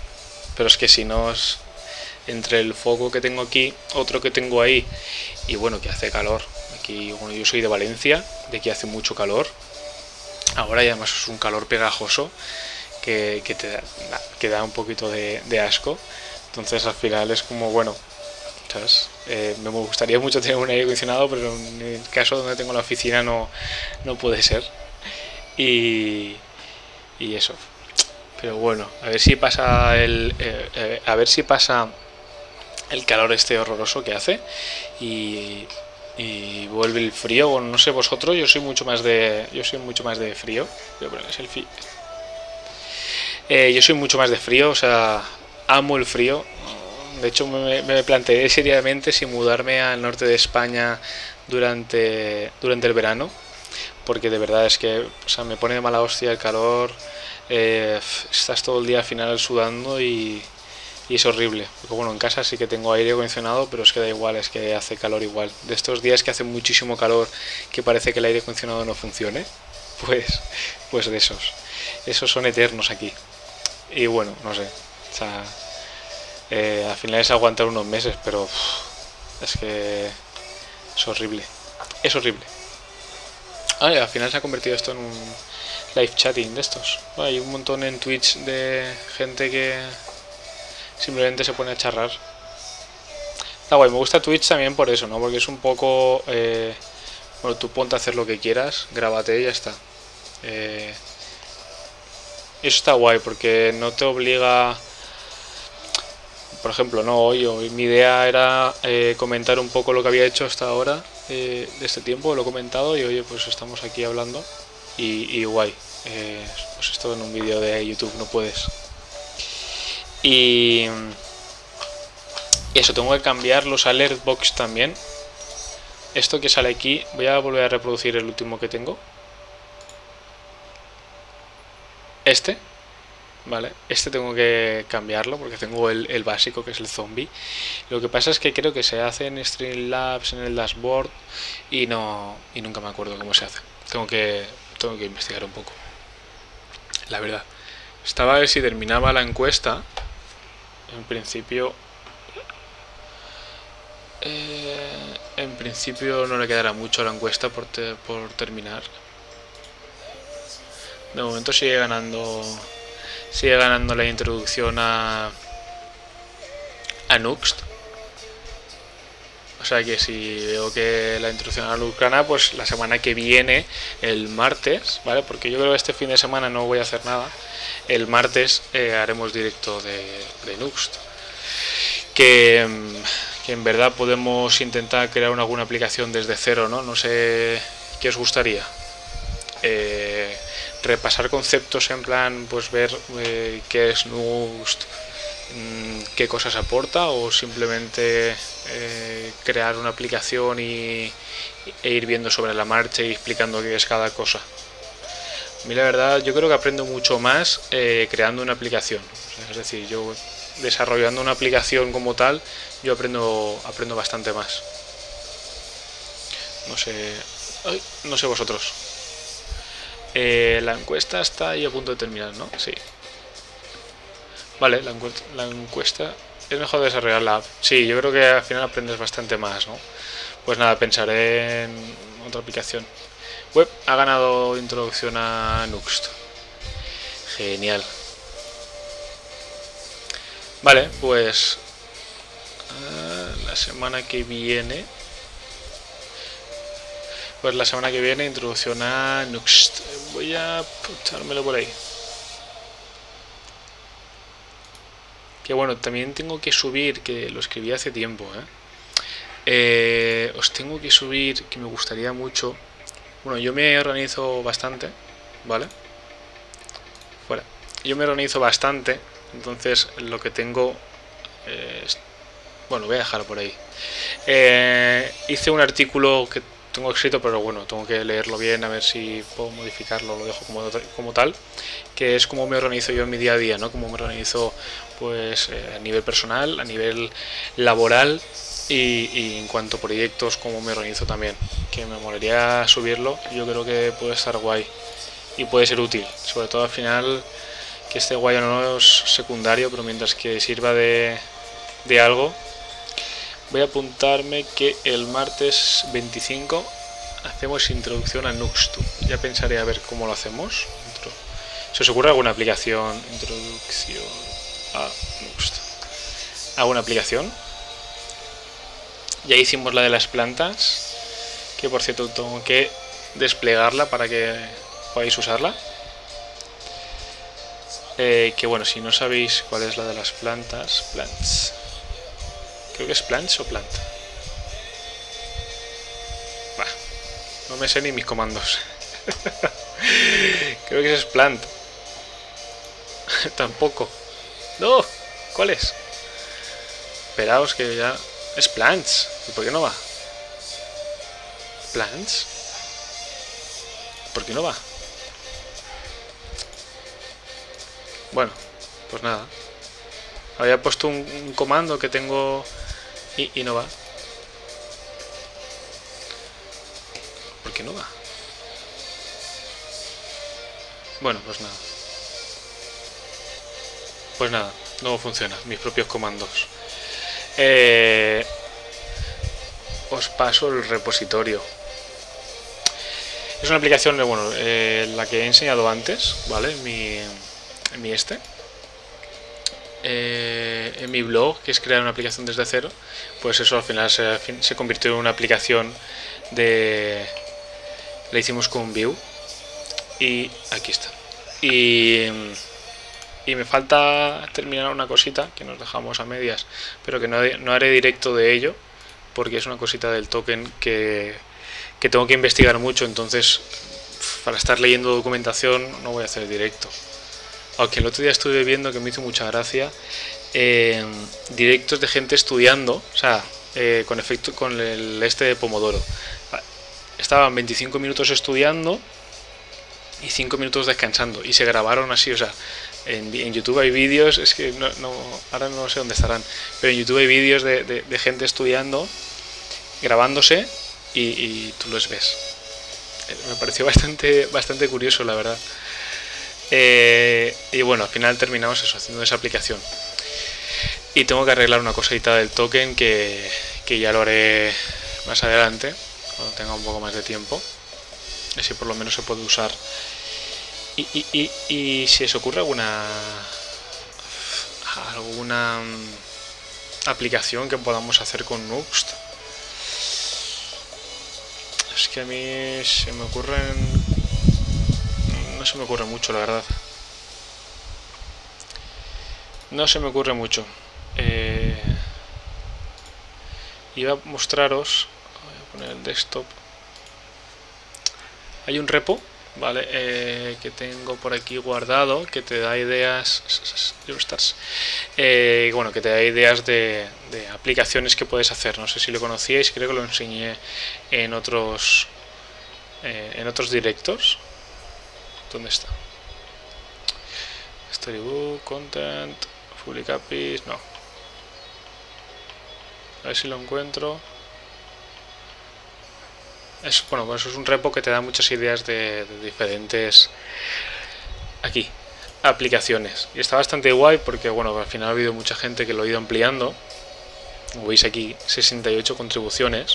pero es que si no es entre el foco que tengo aquí, otro que tengo ahí, y bueno, que hace calor. Aquí, bueno, yo soy de Valencia, de aquí hace mucho calor. Ahora y además es un calor pegajoso que, que te da, que da un poquito de, de asco. Entonces al final es como, bueno, ¿sabes? Eh, me gustaría mucho tener un aire acondicionado, pero en el caso donde tengo la oficina no, no puede ser. Y, y eso. Pero bueno, a ver si pasa el, eh, eh, a ver si pasa el calor este horroroso que hace y, y vuelve el frío. Bueno, no sé vosotros, yo soy mucho más de, yo soy mucho más de frío. Es el fi eh, yo soy mucho más de frío, o sea, amo el frío. De hecho, me, me planteé seriamente si mudarme al norte de España durante, durante el verano, porque de verdad es que, o sea, me pone de mala hostia el calor. Eh, estás todo el día al final sudando y, y es horrible. Porque bueno, en casa sí que tengo aire acondicionado, pero es que da igual, es que hace calor igual. De estos días que hace muchísimo calor, que parece que el aire acondicionado no funcione, pues, pues de esos. Esos son eternos aquí. Y bueno, no sé. O sea, eh, al final es aguantar unos meses, pero uff, es que es horrible. Es horrible. Ah, al final se ha convertido esto en un live chatting de estos. Bueno, hay un montón en Twitch de gente que simplemente se pone a charrar. Está guay, me gusta Twitch también por eso, ¿no? Porque es un poco... Eh, bueno, tú ponte a hacer lo que quieras, grábate y ya está. Eh, eso está guay porque no te obliga... Por ejemplo, no, hoy, hoy mi idea era eh, comentar un poco lo que había hecho hasta ahora eh, de este tiempo, lo he comentado y oye, pues estamos aquí hablando. Y, y guay, eh, pues esto en un vídeo de YouTube no puedes. Y, y eso, tengo que cambiar los alert box también. Esto que sale aquí, voy a volver a reproducir el último que tengo. Este, vale, este tengo que cambiarlo porque tengo el, el básico que es el zombie. Lo que pasa es que creo que se hace en Streamlabs, en el dashboard y no y nunca me acuerdo cómo se hace. Tengo que tengo que investigar un poco, la verdad. Estaba a ver si terminaba la encuesta. En principio eh, en principio no le quedará mucho a la encuesta por, te, por terminar. De momento sigue ganando sigue ganando la introducción a a Nuxt. O sea que si veo que la introducción a Nuxt gana, pues la semana que viene, el martes, ¿vale? Porque yo creo que este fin de semana no voy a hacer nada. El martes eh, haremos directo de, de Nuxt. Que, que en verdad podemos intentar crear una, alguna aplicación desde cero, ¿no? No sé qué os gustaría. Eh, repasar conceptos en plan, pues ver eh, qué es Nuxt, qué cosas aporta, o simplemente eh, crear una aplicación y, e ir viendo sobre la marcha y explicando qué es cada cosa. A mí la verdad yo creo que aprendo mucho más eh, creando una aplicación. Es decir, yo desarrollando una aplicación como tal, yo aprendo aprendo bastante más. No sé, ay, no sé vosotros. Eh, la encuesta está ahí a punto de terminar, ¿no? Sí. Vale, la encuesta, la encuesta es mejor desarrollar la app. Sí, yo creo que al final aprendes bastante más, ¿no? Pues nada, pensaré en otra aplicación. Web ha ganado introducción a Nuxt. Genial. Vale, pues uh, la semana que viene... Pues la semana que viene introducción a Nuxt. Voy a echármelo por ahí. Que bueno, también tengo que subir, que lo escribí hace tiempo, ¿eh? Eh, os tengo que subir, que me gustaría mucho. Bueno, yo me organizo bastante, ¿vale? Fuera. Yo me organizo bastante, entonces lo que tengo... Eh, es... Bueno, voy a dejarlo por ahí. Eh, hice un artículo que tengo escrito, pero bueno, tengo que leerlo bien a ver si puedo modificarlo, lo dejo como, como tal, que es como me organizo yo en mi día a día, ¿no? Como me organizo pues eh, a nivel personal, a nivel laboral y, y en cuanto a proyectos, como me organizo también, que me molaría subirlo. Yo creo que puede estar guay y puede ser útil, sobre todo al final que este guayo no es secundario, pero mientras que sirva de, de algo, voy a apuntarme que el martes veinticinco hacemos introducción a Nuxt. Ya pensaré a ver cómo lo hacemos. ¿Se os ocurre alguna aplicación? Introducción a Nuxt. ¿Alguna aplicación? Ya hicimos la de las plantas, que por cierto tengo que desplegarla para que podáis usarla. Eh, que bueno, si no sabéis cuál es la de las plantas, plants. Creo que es plants o plant. Bah, no me sé ni mis comandos. Creo que es plant. Tampoco. No, ¿cuál es? Esperaos que ya... Es plants. ¿Y por qué no va? Plants. ¿Por qué no va? Bueno, pues nada. Había puesto un, un comando que tengo y, y no va. ¿Por qué no va? Bueno, pues nada. Pues nada, no funciona. Mis propios comandos. Eh, os paso el repositorio. Es una aplicación, bueno, eh, la que he enseñado antes, ¿vale? Mi... en mi este eh, en mi blog, que es crear una aplicación desde cero, pues eso al final se, se convirtió en una aplicación de... la hicimos con Vue y aquí está. Y, y me falta terminar una cosita que nos dejamos a medias, pero que no, no haré directo de ello porque es una cosita del token que, que tengo que investigar mucho, entonces para estar leyendo documentación no voy a hacer directo. Aunque el otro día estuve viendo, que me hizo mucha gracia, eh, directos de gente estudiando, o sea, eh, con efecto con el este de Pomodoro. Estaban veinticinco minutos estudiando y cinco minutos descansando, y se grabaron así, o sea, en, en YouTube hay vídeos, es que no, no, ahora no sé dónde estarán, pero en YouTube hay vídeos de, de, de gente estudiando, grabándose, y, y tú los ves. Me pareció bastante, bastante curioso, la verdad. Eh, y bueno, al final terminamos eso, haciendo esa aplicación. Y tengo que arreglar una cosita del token que, que ya lo haré más adelante, cuando tenga un poco más de tiempo. Así por lo menos se puede usar. Y, y, y, y si os ocurre alguna alguna aplicación que podamos hacer con Nuxt. Es que a mí se me ocurren... No se me ocurre mucho, la verdad. No se me ocurre mucho. Eh, iba a mostraros... Voy a poner el desktop. Hay un repo, ¿vale? Eh, que tengo por aquí guardado, que te da ideas... Eh, bueno, que te da ideas de, de aplicaciones que puedes hacer. No sé si lo conocíais, creo que lo enseñé en otros, eh, en otros directos. ¿Dónde está? Storybook, Content, Public A P Is, no. A ver si lo encuentro. Es, bueno, pues eso es un repo que te da muchas ideas de, de diferentes... Aquí, aplicaciones. Y está bastante guay porque, bueno, al final ha habido mucha gente que lo ha ido ampliando. Como veis aquí, sesenta y ocho contribuciones.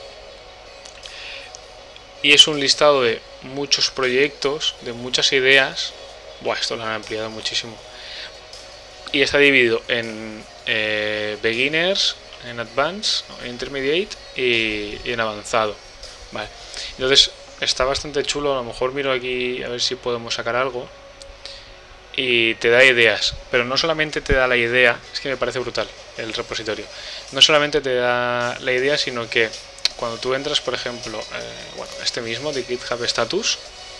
Y es un listado de muchos proyectos, de muchas ideas. Buah, esto lo han ampliado muchísimo. Y está dividido en eh, beginners, en advanced, en intermediate y, y en avanzado. Vale. Entonces está bastante chulo. A lo mejor miro aquí a ver si podemos sacar algo. Y te da ideas. Pero no solamente te da la idea. Es que me parece brutal el repositorio. No solamente te da la idea, sino que cuando tú entras, por ejemplo, eh, bueno, este mismo de GitHub Status,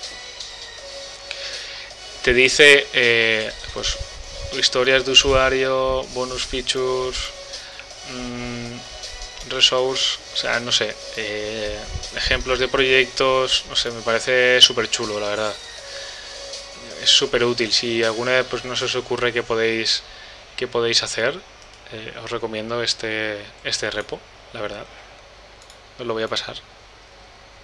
te dice eh, pues historias de usuario, bonus features, mmm, resource, o sea, no sé, eh, ejemplos de proyectos, no sé, me parece súper chulo, la verdad. Es súper útil. Si alguna vez pues no se os ocurre qué podéis, qué podéis hacer, eh, os recomiendo este, este repo, la verdad. Os lo voy a pasar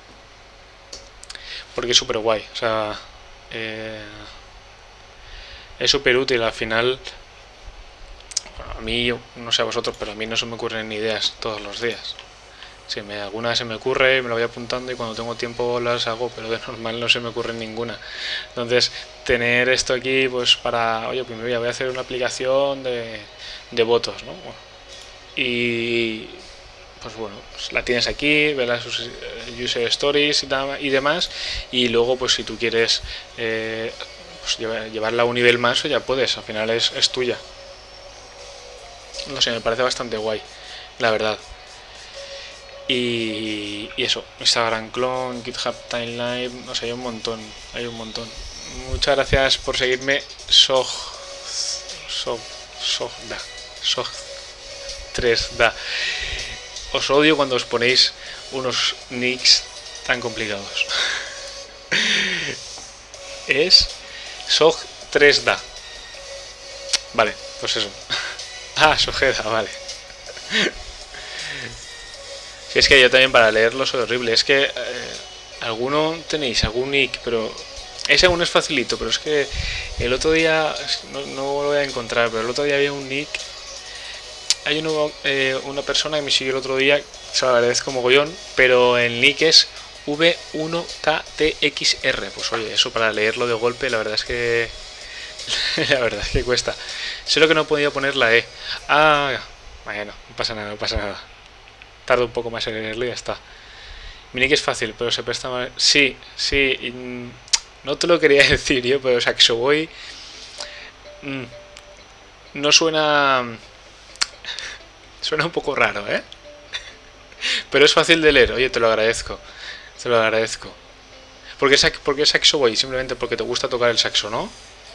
porque es súper guay, o sea, eh, es súper útil. Al final, bueno, a mí, no sé a vosotros, pero a mí no se me ocurren ni ideas todos los días. Si me, alguna se me ocurre, me lo voy apuntando y cuando tengo tiempo las hago, pero de normal no se me ocurre ninguna. Entonces, tener esto aquí, pues para, oye, pues mira, voy a hacer una aplicación de, de votos, ¿no? Y pues bueno, pues la tienes aquí, verás sus user stories y demás, y luego pues si tú quieres eh, pues llevarla a un nivel más, ya puedes, al final es, es tuya. No sé, me parece bastante guay, la verdad. Y, y eso, Instagram Clone, GitHub Timeline, no sé, hay un montón, hay un montón. Muchas gracias por seguirme, Sog, Sog, Sogda, Sog tres da. Os odio cuando os ponéis unos nicks tan complicados. Es Sog tres da. Vale, pues eso. Ah, Sogeda, vale. Si es que yo también para leerlo soy horrible. Es que eh, alguno tenéis algún nick, pero ese aún es facilito. Pero es que el otro día, no, no lo voy a encontrar, pero el otro día había un nick. Hay uno, eh, una persona que me siguió el otro día, se lo agradezco mogollón, pero el nick es V uno K T X R. Pues oye, eso para leerlo de golpe, la verdad es que la verdad es que cuesta. Solo que no he podido poner la E. Ah, bueno, no pasa nada, no pasa nada. Tardo un poco más en leerlo y ya está. Mi nick es fácil, pero se presta mal. Sí, sí. No te lo quería decir yo, pero Saxo Boy mmm, no suena. Suena un poco raro, ¿eh? Pero es fácil de leer. Oye, te lo agradezco. Te lo agradezco. ¿Por qué, ¿Por qué Saxo Boy? Simplemente porque te gusta tocar el saxo, ¿no?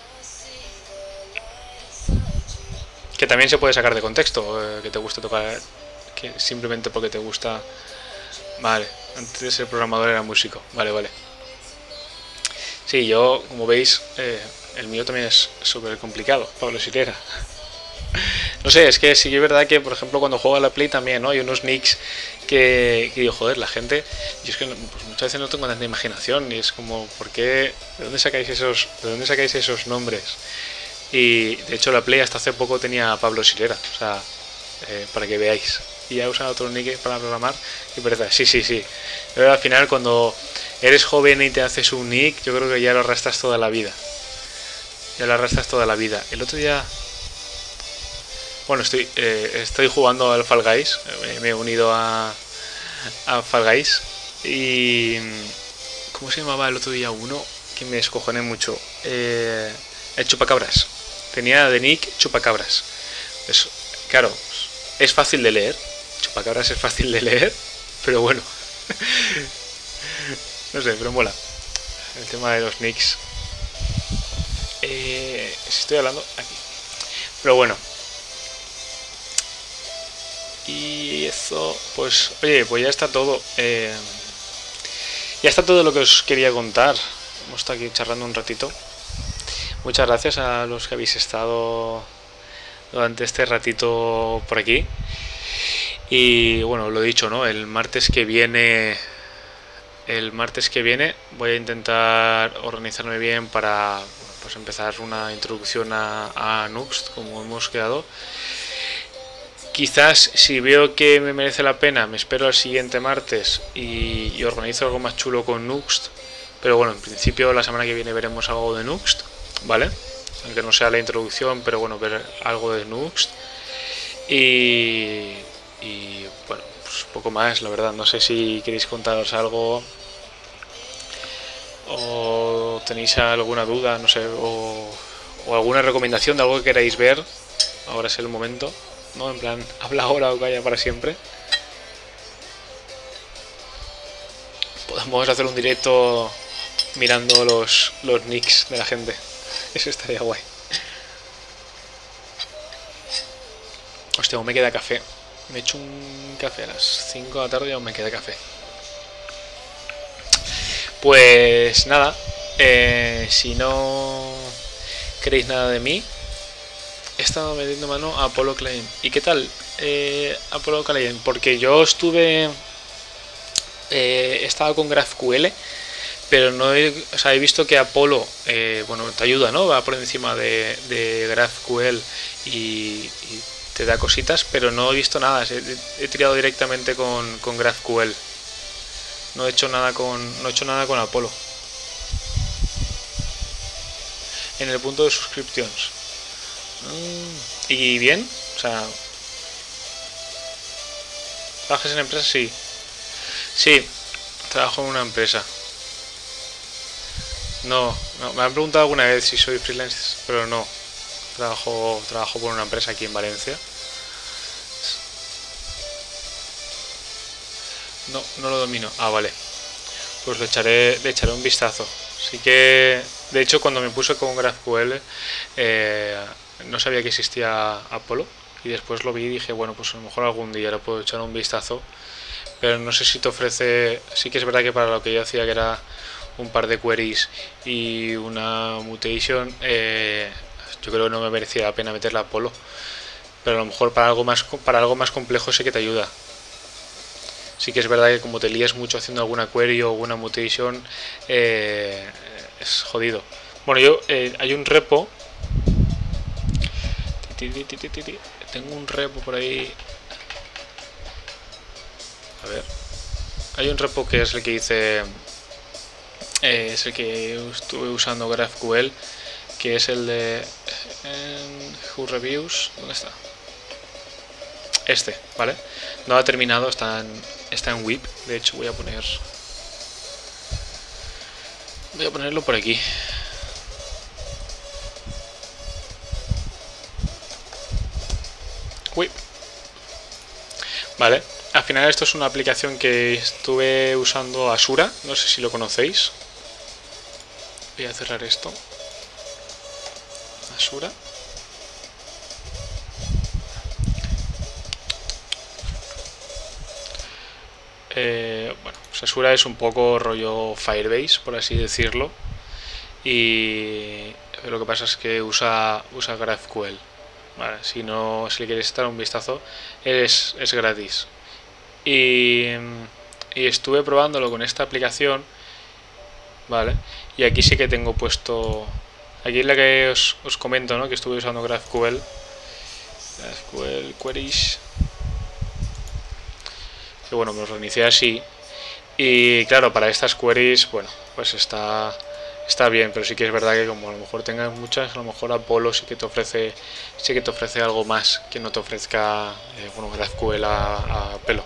Que también se puede sacar de contexto. Eh, que te gusta tocar. Que simplemente porque te gusta. Vale. Antes de ser programador era músico. Vale, vale. Sí, yo, como veis, eh, el mío también es súper complicado. Pablo Sirera. No sé, es que sí que es verdad que, por ejemplo, cuando juego a la Play también, ¿no? Hay unos nicks que, que digo, joder, la gente... Yo es que pues, muchas veces no tengo tanta imaginación y es como, ¿por qué? ¿De dónde sacáis esos, de dónde sacáis esos nombres? Y, de hecho, la Play hasta hace poco tenía a Pablo Sirera, o sea, eh, para que veáis. Y ha usado otro nick para programar y parece, sí, sí, sí. Pero al final, cuando eres joven y te haces un nick, yo creo que ya lo arrastras toda la vida. Ya lo arrastras toda la vida. El otro día... Bueno, estoy, eh, estoy jugando al Fall Guys, me, me he unido a, a Fall Guys y... ¿Cómo se llamaba el otro día uno? Que me descojoné mucho. Eh, el Chupacabras. Tenía de nick Chupacabras. Es, claro, es fácil de leer. Chupacabras es fácil de leer, pero bueno. No sé, pero mola. El tema de los nicks. Eh, estoy hablando aquí. Pero bueno. Y eso, pues, oye, pues ya está todo. Eh, ya está todo lo que os quería contar. Hemos estado aquí charlando un ratito. Muchas gracias a los que habéis estado durante este ratito por aquí. Y bueno, lo he dicho, ¿no? El martes que viene, el martes que viene voy a intentar organizarme bien para pues empezar una introducción a, a Nuxt, como hemos quedado. Quizás si veo que me merece la pena me espero al siguiente martes y, y organizo algo más chulo con Nuxt. Pero bueno, en principio la semana que viene veremos algo de Nuxt, ¿vale? Aunque no sea la introducción, pero bueno, ver algo de Nuxt. Y, y bueno, pues poco más, la verdad. No sé si queréis contaros algo o tenéis alguna duda, no sé, o, o alguna recomendación de algo que queráis ver. Ahora es el momento. ¿No? En plan, habla ahora o calla para siempre. Podemos hacer un directo mirando los, los nicks de la gente. Eso estaría guay. Hostia, aún me queda café. Me he hecho un café a las cinco de la tarde y aún me queda café. Pues nada. Eh, si no queréis nada de mí, he estado metiendo mano a Apollo Claim. ¿Y qué tal? Eh, Apollo Claim, porque yo estuve... Eh, he estado con GraphQL, pero no he, o sea, he visto que Apollo, eh, bueno, te ayuda, ¿no? Va por encima de, de GraphQL y, y te da cositas, pero no he visto nada. He, he tirado directamente con, con GraphQL. No he hecho nada con, no he hecho nada con Apollo. En el punto de suscripciones. Mm, y bien, o sea, ¿trabajas en empresa? Sí. Sí, trabajo en una empresa. No, no, me han preguntado alguna vez si soy freelance, pero no. Trabajo, trabajo por una empresa aquí en Valencia. No, no lo domino. Ah, vale. Pues le echaré, le echaré un vistazo. Así que, de hecho, cuando me puse con GraphQL, eh, no sabía que existía Apollo. Y después lo vi y dije, bueno, pues a lo mejor algún día le puedo echar un vistazo. Pero no sé si te ofrece... Sí que es verdad que para lo que yo hacía, que era un par de queries y una mutation, eh, yo creo que no me merecía la pena meterla a Apollo. Pero a lo mejor para algo más, para algo más complejo sí que te ayuda. Sí que es verdad que como te lías mucho haciendo alguna query o alguna mutation, eh, es jodido. Bueno, yo eh, hay un repo. Tengo un repo por ahí. A ver. Hay un repo que es el que hice. Eh, es el que estuve usando GraphQL, que es el de eh, Who Reviews. ¿Dónde está? Este, ¿vale? No ha terminado, está en, está en W I P. De hecho, voy a poner. Voy a ponerlo por aquí. Uy. Vale. Al final esto es una aplicación que estuve usando Asura. No sé si lo conocéis. Voy a cerrar esto. Asura. Eh, bueno, pues Asura es un poco rollo Firebase, por así decirlo. Y lo que pasa es que usa, usa GraphQL. Vale, si no, si le queréis dar un vistazo, es, es gratis. Y, y estuve probándolo con esta aplicación, vale, y aquí sí que tengo puesto, aquí es la que os, os comento, ¿no? Que estuve usando GraphQL, GraphQL queries, que bueno, me lo reinicié así, y claro, para estas queries, bueno, pues está... Está bien, pero sí que es verdad que como a lo mejor tengas muchas, a lo mejor Apollo sí que te ofrece, sí que te ofrece algo más que no te ofrezca, eh, bueno, GraphQL a, a pelo.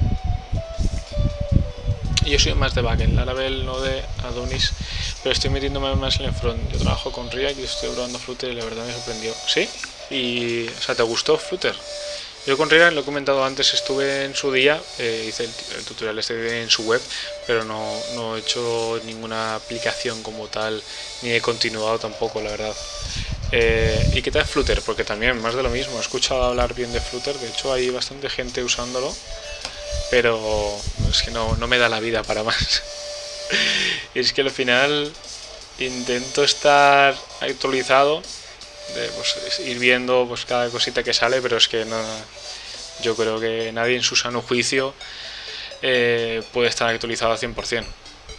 Y yo soy más de backend, Laravel, no de Adonis, pero estoy metiéndome más en el front. Yo trabajo con React y estoy probando Flutter y la verdad me sorprendió. ¿Sí? Y, o sea, ¿te gustó Flutter? Yo con React, lo he comentado antes, estuve en su día, eh, hice el, el tutorial este en su web, pero no, no he hecho ninguna aplicación como tal, ni he continuado tampoco, la verdad. Eh, ¿Y qué tal Flutter? Porque también, más de lo mismo, he escuchado hablar bien de Flutter, de hecho hay bastante gente usándolo, pero es que no, no me da la vida para más. Y es que al final intento estar actualizado, de pues, ir viendo pues cada cosita que sale, pero es que no, yo creo que nadie en su sano juicio eh, puede estar actualizado al cien por cien.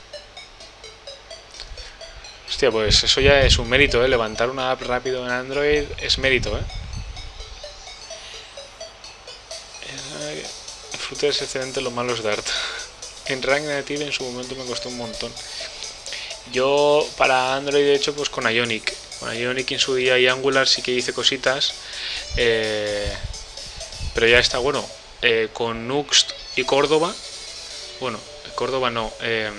Hostia, pues eso ya es un mérito, ¿eh? Levantar una app rápido en Android es mérito, ¿eh? Flutter es excelente, lo malo es Dart. En React Native en su momento me costó un montón. Yo para Android de hecho pues con Ionic. Con Ionic en su día y Angular sí que hice cositas. Eh, pero ya está, bueno. Eh, con Nuxt y Córdoba. Bueno, Córdoba no. Eh,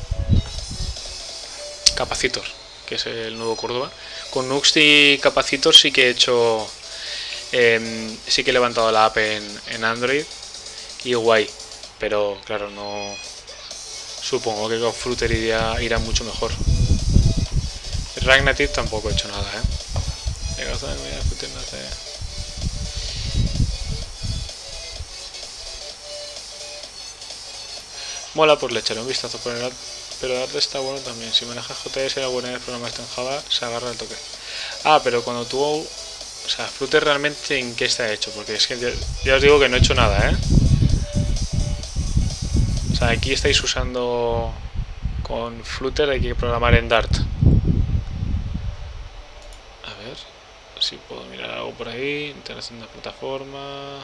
Capacitor, que es el nuevo Córdoba. Con Nuxt y Capacitor sí que he hecho... Eh, sí que he levantado la app en, en Android. Y guay. Pero claro, no... Supongo que con Flutter iría, irá mucho mejor. React Native tampoco he hecho nada, ¿eh? Mola, pues le echaré un vistazo por el, pero Dart está bueno también. Si manejas J S y alguna vez programaste en Java, se agarra el toque. Ah, pero cuando tú... O sea, Flutter realmente en qué está hecho, porque es que ya, ya os digo que no he hecho nada, ¿eh? O sea, aquí estáis usando con Flutter hay que programar en Dart. A ver si puedo mirar algo por ahí. Integración de plataforma,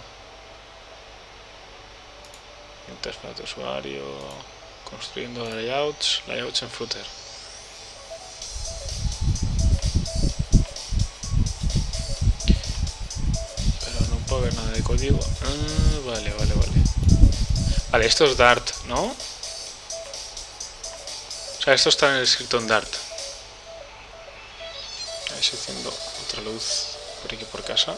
interfaz de usuario, construyendo layouts, layouts en Flutter. Pero no puedo ver nada de código. Ah, vale, vale, vale. Vale, esto es Dart, ¿no? O sea, esto está en el escrito en Dart. Ahí estoy haciendo otra luz por aquí por casa.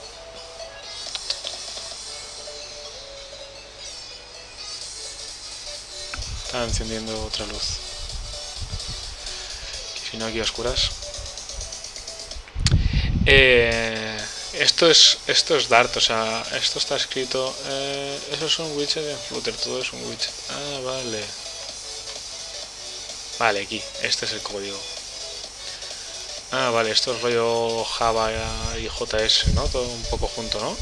Está encendiendo otra luz. Que si no, aquí a oscuras. Eh, esto es esto es Dart, o sea, esto está escrito. Eh, esos son widgets en Flutter, todo es un widget. Ah, vale. Vale, aquí, este es el código. Ah, vale, esto es rollo Java y J S, ¿no? Todo un poco junto, ¿no?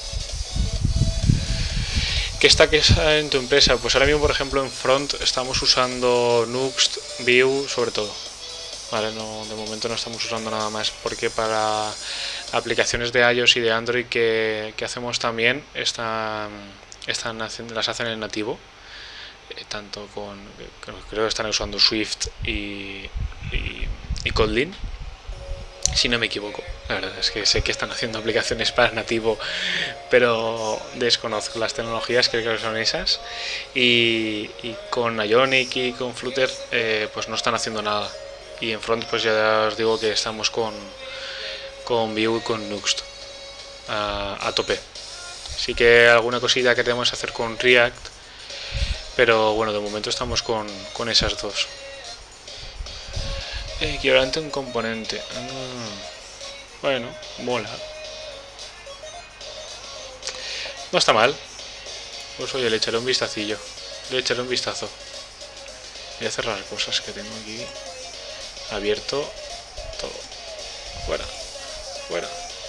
¿Qué está que está en tu empresa? Pues ahora mismo, por ejemplo, en Front estamos usando Nuxt, Vue, sobre todo. Vale, no, de momento no estamos usando nada más, porque para aplicaciones de iOS y de Android que, que hacemos también, están, están haciendo, las hacen en nativo. Eh, tanto con, creo que están usando Swift y, y, y Kotlin, si no me equivoco. La verdad es que sé que están haciendo aplicaciones para nativo, pero desconozco las tecnologías, creo que son esas. Y, y con Ionic y con Flutter eh, pues no están haciendo nada. Y en Front pues ya os digo que estamos con, con Vue y con Nuxt a, a tope. Sí que alguna cosita que tenemos que hacer con React, pero bueno, de momento estamos con, con esas dos. Equivalente a un componente. Ah, bueno, mola. No está mal. Pues oye, le echaré un vistacillo. Le echaré un vistazo. Voy a cerrar cosas que tengo aquí. Abierto. Todo. Fuera. Fuera.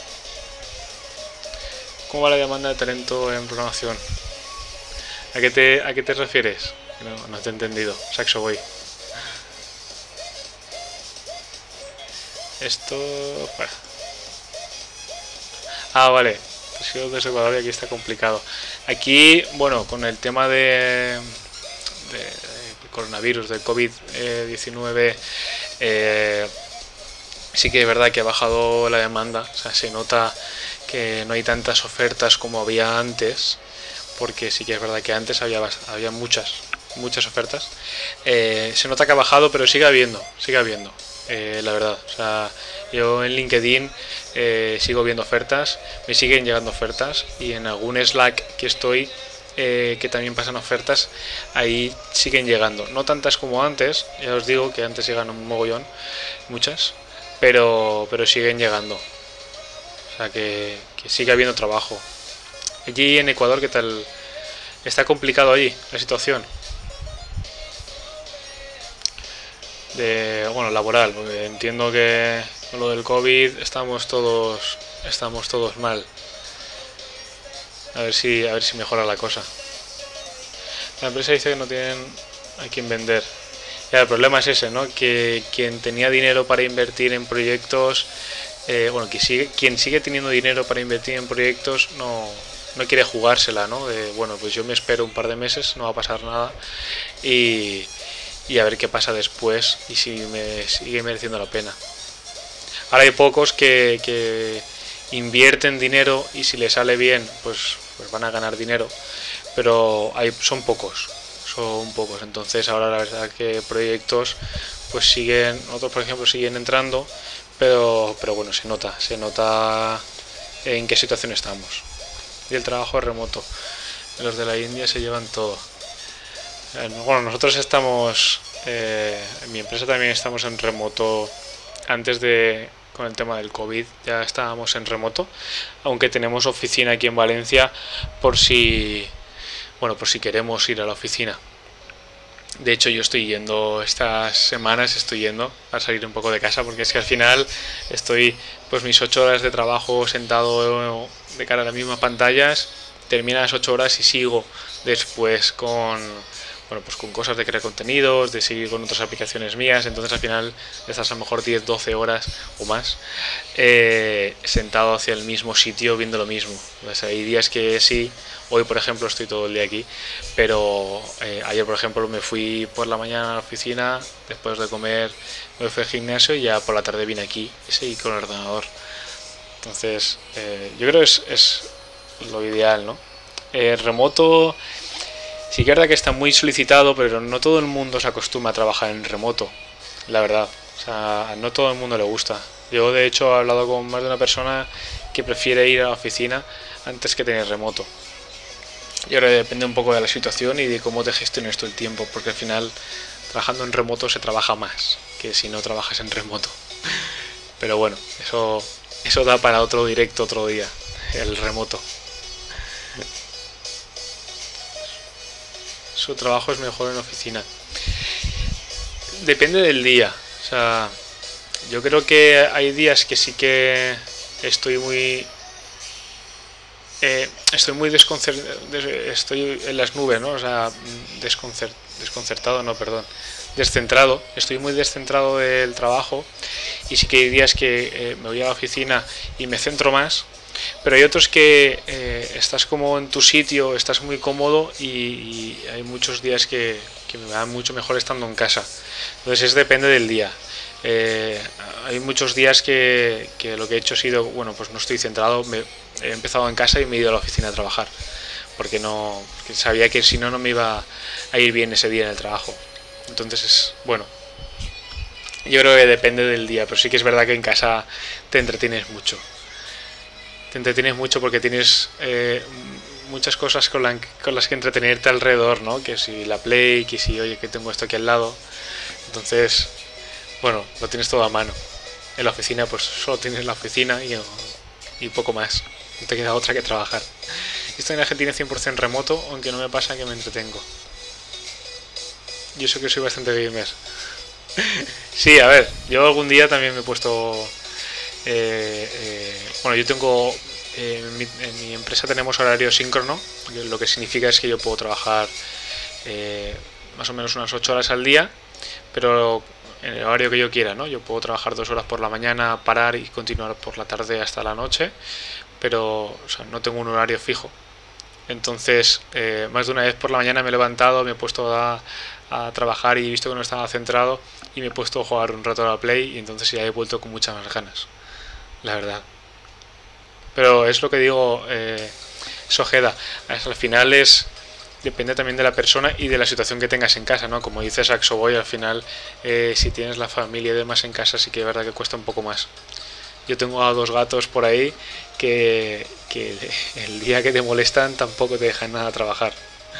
¿Cómo va la demanda de talento en programación? ¿A qué te, a qué te refieres? No, no te he entendido. Saxo Boy. Esto... Fuera. Ah, vale. Pues desde Ecuador y aquí está complicado. Aquí, bueno, con el tema de, de, de coronavirus, del COVID diecinueve, eh, sí que es verdad que ha bajado la demanda. O sea, se nota que no hay tantas ofertas como había antes, porque sí que es verdad que antes había, había muchas, muchas ofertas. Eh, se nota que ha bajado, pero sigue habiendo, sigue habiendo. Eh, la verdad, o sea, yo en LinkedIn eh, sigo viendo ofertas, me siguen llegando ofertas, y en algún Slack que estoy eh, que también pasan ofertas, ahí siguen llegando, no tantas como antes, ya os digo que antes llegan un mogollón, muchas, pero, pero siguen llegando, o sea que, que sigue habiendo trabajo. Allí en Ecuador, ¿qué tal? ¿Está complicado allí la situación? De, bueno, laboral, porque entiendo que con lo del COVID estamos todos estamos todos mal. A ver si a ver si mejora la cosa. La empresa dice que no tienen a quien vender. Ya, el problema es ese, ¿no? Que quien tenía dinero para invertir en proyectos, eh, bueno, que sigue, quien sigue teniendo dinero para invertir en proyectos no, no quiere jugársela, ¿no? De, bueno, pues yo me espero un par de meses, no va a pasar nada, y y a ver qué pasa después y si me sigue mereciendo la pena. Ahora hay pocos que, que invierten dinero y si les sale bien pues, pues van a ganar dinero, pero hay, son pocos, son pocos. Entonces ahora la verdad que proyectos pues siguen, otros por ejemplo siguen entrando, pero, pero bueno, se nota, se nota en qué situación estamos. Y el trabajo es remoto, los de la India se llevan todo. Bueno, nosotros estamos, eh, en mi empresa también estamos en remoto. Antes de, con el tema del COVID, ya estábamos en remoto, aunque tenemos oficina aquí en Valencia por si, bueno, por si queremos ir a la oficina. De hecho, yo estoy yendo estas semanas, estoy yendo a salir un poco de casa, porque es que al final estoy pues mis ocho horas de trabajo sentado de cara a las mismas pantallas, termina las ocho horas y sigo después con... bueno, pues con cosas de crear contenidos, de seguir con otras aplicaciones mías. Entonces al final estás a lo mejor diez doce horas o más eh, sentado hacia el mismo sitio viendo lo mismo. Entonces hay días que sí, hoy por ejemplo estoy todo el día aquí, pero eh, ayer por ejemplo me fui por la mañana a la oficina, después de comer me fui al gimnasio y ya por la tarde vine aquí y seguí con el ordenador. Entonces eh, yo creo que es, es lo ideal, ¿no? Eh, remoto sí que es verdad que está muy solicitado, pero no todo el mundo se acostumbra a trabajar en remoto, la verdad. O sea, no todo el mundo le gusta. Yo de hecho he hablado con más de una persona que prefiere ir a la oficina antes que tener remoto. Y ahora depende un poco de la situación y de cómo te gestiones tú el tiempo, porque al final trabajando en remoto se trabaja más que si no trabajas en remoto. Pero bueno, eso, eso da para otro directo otro día, el remoto. Su trabajo es mejor en oficina. Depende del día. O sea, yo creo que hay días que sí que estoy muy eh, estoy muy desconcertado, estoy en las nubes, ¿no? O sea, desconcert, desconcertado, no, perdón, descentrado. Estoy muy descentrado del trabajo y sí que hay días que eh, me voy a la oficina y me centro más. Pero hay otros que eh, estás como en tu sitio, estás muy cómodo y, y hay muchos días que, que me va mucho mejor estando en casa. Entonces es depende del día. Eh, hay muchos días que, que lo que he hecho ha sido, bueno, pues no estoy centrado, me, he empezado en casa y me he ido a la oficina a trabajar. Porque no porque sabía que si no, no me iba a ir bien ese día en el trabajo. Entonces es, bueno, yo creo que depende del día, pero sí que es verdad que en casa te entretienes mucho. Te entretienes mucho porque tienes eh, muchas cosas con, la, con las que entretenerte alrededor, ¿no? Que si la Play, que si, oye, que tengo esto aquí al lado. Entonces, bueno, lo tienes todo a mano. En la oficina, pues solo tienes la oficina y, y poco más. No te queda otra que trabajar. Estoy en Argentina cien por ciento remoto, aunque no me pasa que me entretengo. Yo sé que soy bastante gamer. Sí, a ver, yo algún día también me he puesto... Eh, eh, bueno, yo tengo eh, en, mi, en mi empresa tenemos horario síncrono, lo que significa es que yo puedo trabajar eh, más o menos unas ocho horas al día, pero en el horario que yo quiera, ¿no? Yo puedo trabajar dos horas por la mañana, parar y continuar por la tarde hasta la noche, pero o sea, no tengo un horario fijo. Entonces, eh, más de una vez por la mañana me he levantado, me he puesto a, a trabajar y he visto que no estaba centrado y me he puesto a jugar un rato a la Play y entonces ya he vuelto con muchas más ganas. La verdad. Pero es lo que digo, eh, Sojeda, al final es depende también de la persona y de la situación que tengas en casa, ¿no? Como dice Saxo Boy, al final eh, si tienes la familia y demás en casa sí que es verdad que cuesta un poco más. Yo tengo a dos gatos por ahí que, que el día que te molestan tampoco te dejan nada trabajar.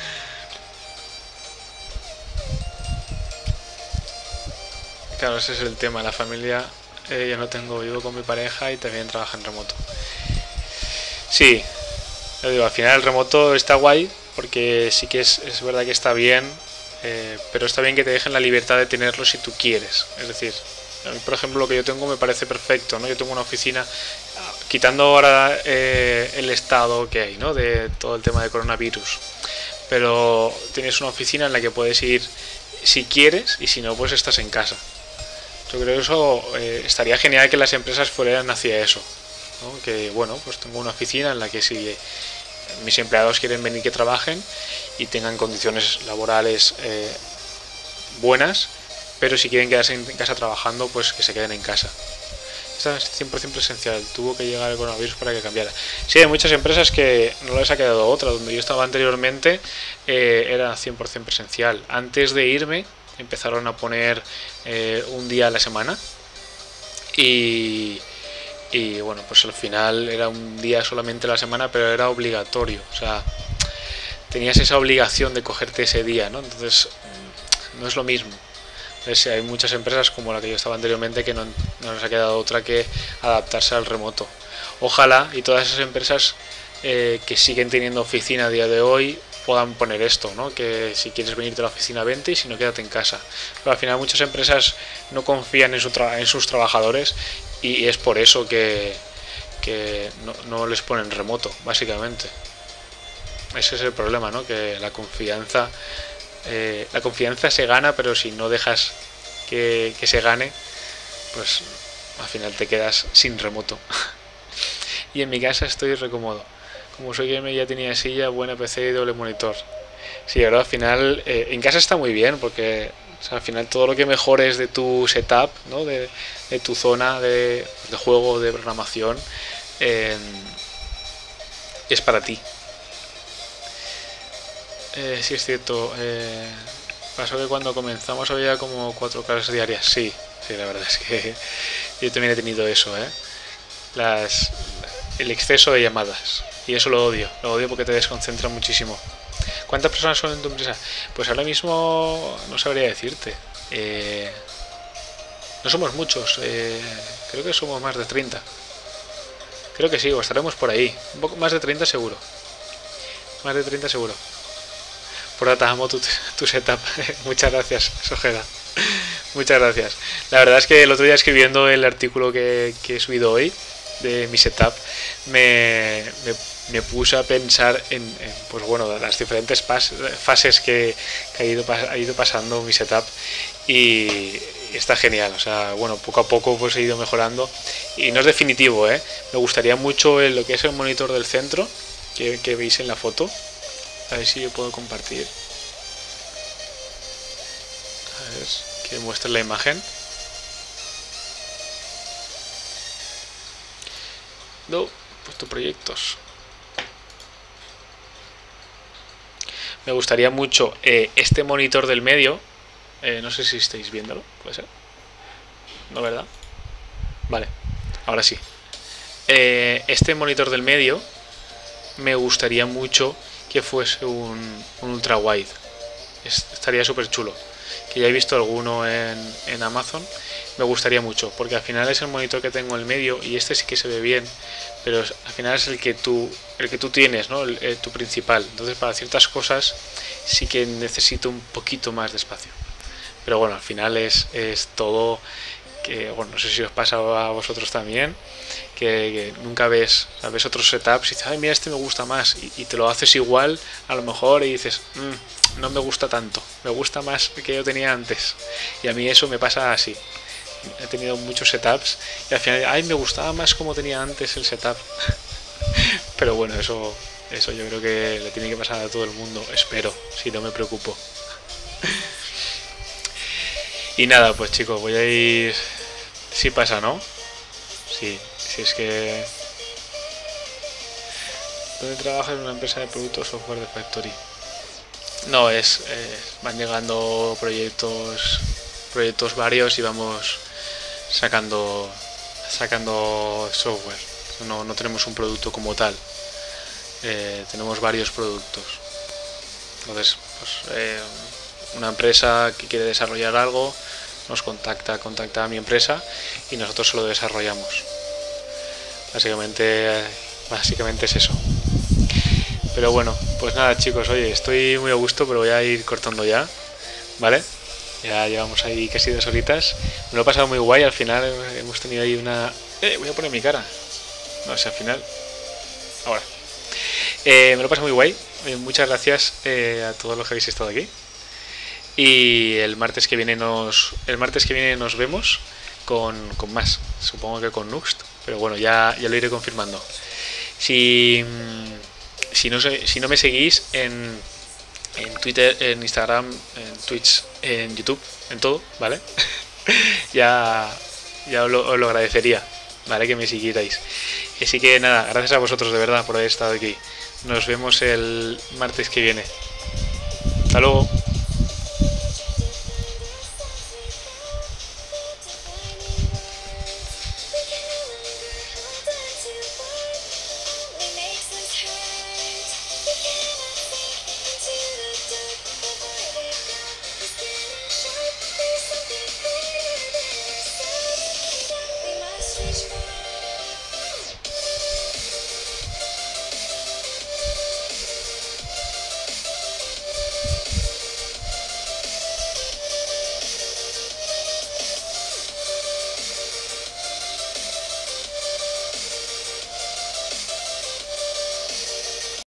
Claro, ese es el tema, la familia... Eh, yo no tengo, vivo con mi pareja y también trabaja en remoto. Sí, lo digo, al final el remoto está guay porque sí que es, es verdad que está bien, eh, pero está bien que te dejen la libertad de tenerlo si tú quieres. Es decir, a mí, por ejemplo, lo que yo tengo me parece perfecto, ¿no? Yo tengo una oficina, quitando ahora eh, el estado que hay, ¿no? De todo el tema de coronavirus, pero tienes una oficina en la que puedes ir si quieres y si no, pues estás en casa. Yo creo que eso eh, estaría genial que las empresas fueran hacia eso, ¿no? Que bueno, pues tengo una oficina en la que si mis empleados quieren venir que trabajen y tengan condiciones laborales eh, buenas, pero si quieren quedarse en casa trabajando, pues que se queden en casa. Esto es cien por ciento presencial, tuvo que llegar el coronavirus para que cambiara. Sí, hay muchas empresas que no les ha quedado otra, donde yo estaba anteriormente eh, era cien por ciento presencial. Antes de irme empezaron a poner eh, un día a la semana y, y bueno, pues al final era un día solamente a la semana, pero era obligatorio, o sea, tenías esa obligación de cogerte ese día, ¿no? Entonces no es lo mismo. Entonces, hay muchas empresas como la que yo estaba anteriormente que no, no les ha quedado otra que adaptarse al remoto. Ojalá y todas esas empresas eh, que siguen teniendo oficina a día de hoy puedan poner esto, ¿no? Que si quieres venirte a la oficina vente y si no quédate en casa. Pero al final muchas empresas no confían en, su tra en sus trabajadores y es por eso que, que no, no les ponen remoto, básicamente. Ese es el problema, ¿no? Que la confianza eh, la confianza se gana, pero si no dejas que, que se gane, pues al final te quedas sin remoto. Y en mi casa estoy recómodo. Como soy gamer ya tenía silla, buena P C y doble monitor. Sí, ahora al final eh, en casa está muy bien porque o sea, al final todo lo que mejores de tu setup, ¿no? de, de tu zona de, de juego, de programación, eh, es para ti. Eh, sí es cierto, eh, pasó que cuando comenzamos había como cuatro clases diarias. Sí, sí, la verdad es que yo también he tenido eso, ¿eh? Las, el exceso de llamadas. Y eso lo odio, lo odio porque te desconcentra muchísimo. ¿Cuántas personas son en tu empresa? Pues ahora mismo no sabría decirte. Eh, no somos muchos, eh, creo que somos más de treinta. Creo que sí, o estaremos por ahí. Un poco más de treinta seguro. Más de treinta seguro. Por data, amo tu, tu setup. Muchas gracias, Sojeda. Muchas gracias. La verdad es que el otro día escribiendo el artículo que, que he subido hoy de mi setup, me, me, me puse a pensar en, en pues bueno, las diferentes pas, fases que, que ha, ido, ha ido pasando mi setup y está genial. O sea, bueno, poco a poco pues he ido mejorando y no es definitivo, ¿eh? Me gustaría mucho el, lo que es el monitor del centro que, que veis en la foto. A ver si yo puedo compartir. A ver, que muestre la imagen. No, puesto proyectos. Me gustaría mucho eh, este monitor del medio. Eh, no sé si estáis viéndolo, puede ser. No, ¿verdad? Vale, ahora sí. Eh, este monitor del medio me gustaría mucho que fuese un, un ultra wide. Es, estaría súper chulo. Que ya he visto alguno en, en Amazon. Me gustaría mucho, porque al final es el monitor que tengo en el medio y este sí que se ve bien, pero es, al final es el que tú, el que tú tienes, ¿no? El, el, tu principal. Entonces para ciertas cosas sí que necesito un poquito más de espacio. Pero bueno, al final es, es todo que, bueno, no sé si os pasa a vosotros también, que, que nunca ves, o sea, ves otros setups y dices, ay, mira, este me gusta más, y, y te lo haces igual a lo mejor y dices, mmm, no me gusta tanto, me gusta más que yo tenía antes. Y a mí eso me pasa así. He tenido muchos setups y al final, ay, me gustaba más como tenía antes el setup. Pero bueno, eso, eso yo creo que le tiene que pasar a todo el mundo, espero, si no me preocupo. Y nada, pues chicos, voy a ir... Sí pasa, ¿no? Sí, si es que... ¿Dónde trabajas? En una empresa de productos software de factory? No, es... Eh, van llegando proyectos proyectos varios y vamos sacando sacando software. No, no tenemos un producto como tal. Eh, tenemos varios productos. Entonces, pues... Eh, una empresa que quiere desarrollar algo nos contacta, contacta a mi empresa y nosotros se lo desarrollamos. Básicamente, básicamente es eso. Pero bueno, pues nada chicos, oye, estoy muy a gusto, pero voy a ir cortando ya, ¿vale? Ya llevamos ahí casi dos horitas. Me lo he pasado muy guay, al final hemos tenido ahí una... Eh, voy a poner mi cara. No sé, al final... Ahora. Eh, me lo he pasado muy guay. Eh, muchas gracias eh, a todos los que habéis estado aquí. Y el martes que viene nos el martes que viene nos vemos con, con más, supongo que con Nuxt, pero bueno, ya, ya lo iré confirmando. Si, si, no, si no me seguís en, en Twitter, en Instagram, en Twitch, en YouTube, en todo, ¿vale? ya ya os lo, os lo agradecería, ¿vale? Que me siguierais. Así que nada, gracias a vosotros de verdad por haber estado aquí. Nos vemos el martes que viene. Hasta luego.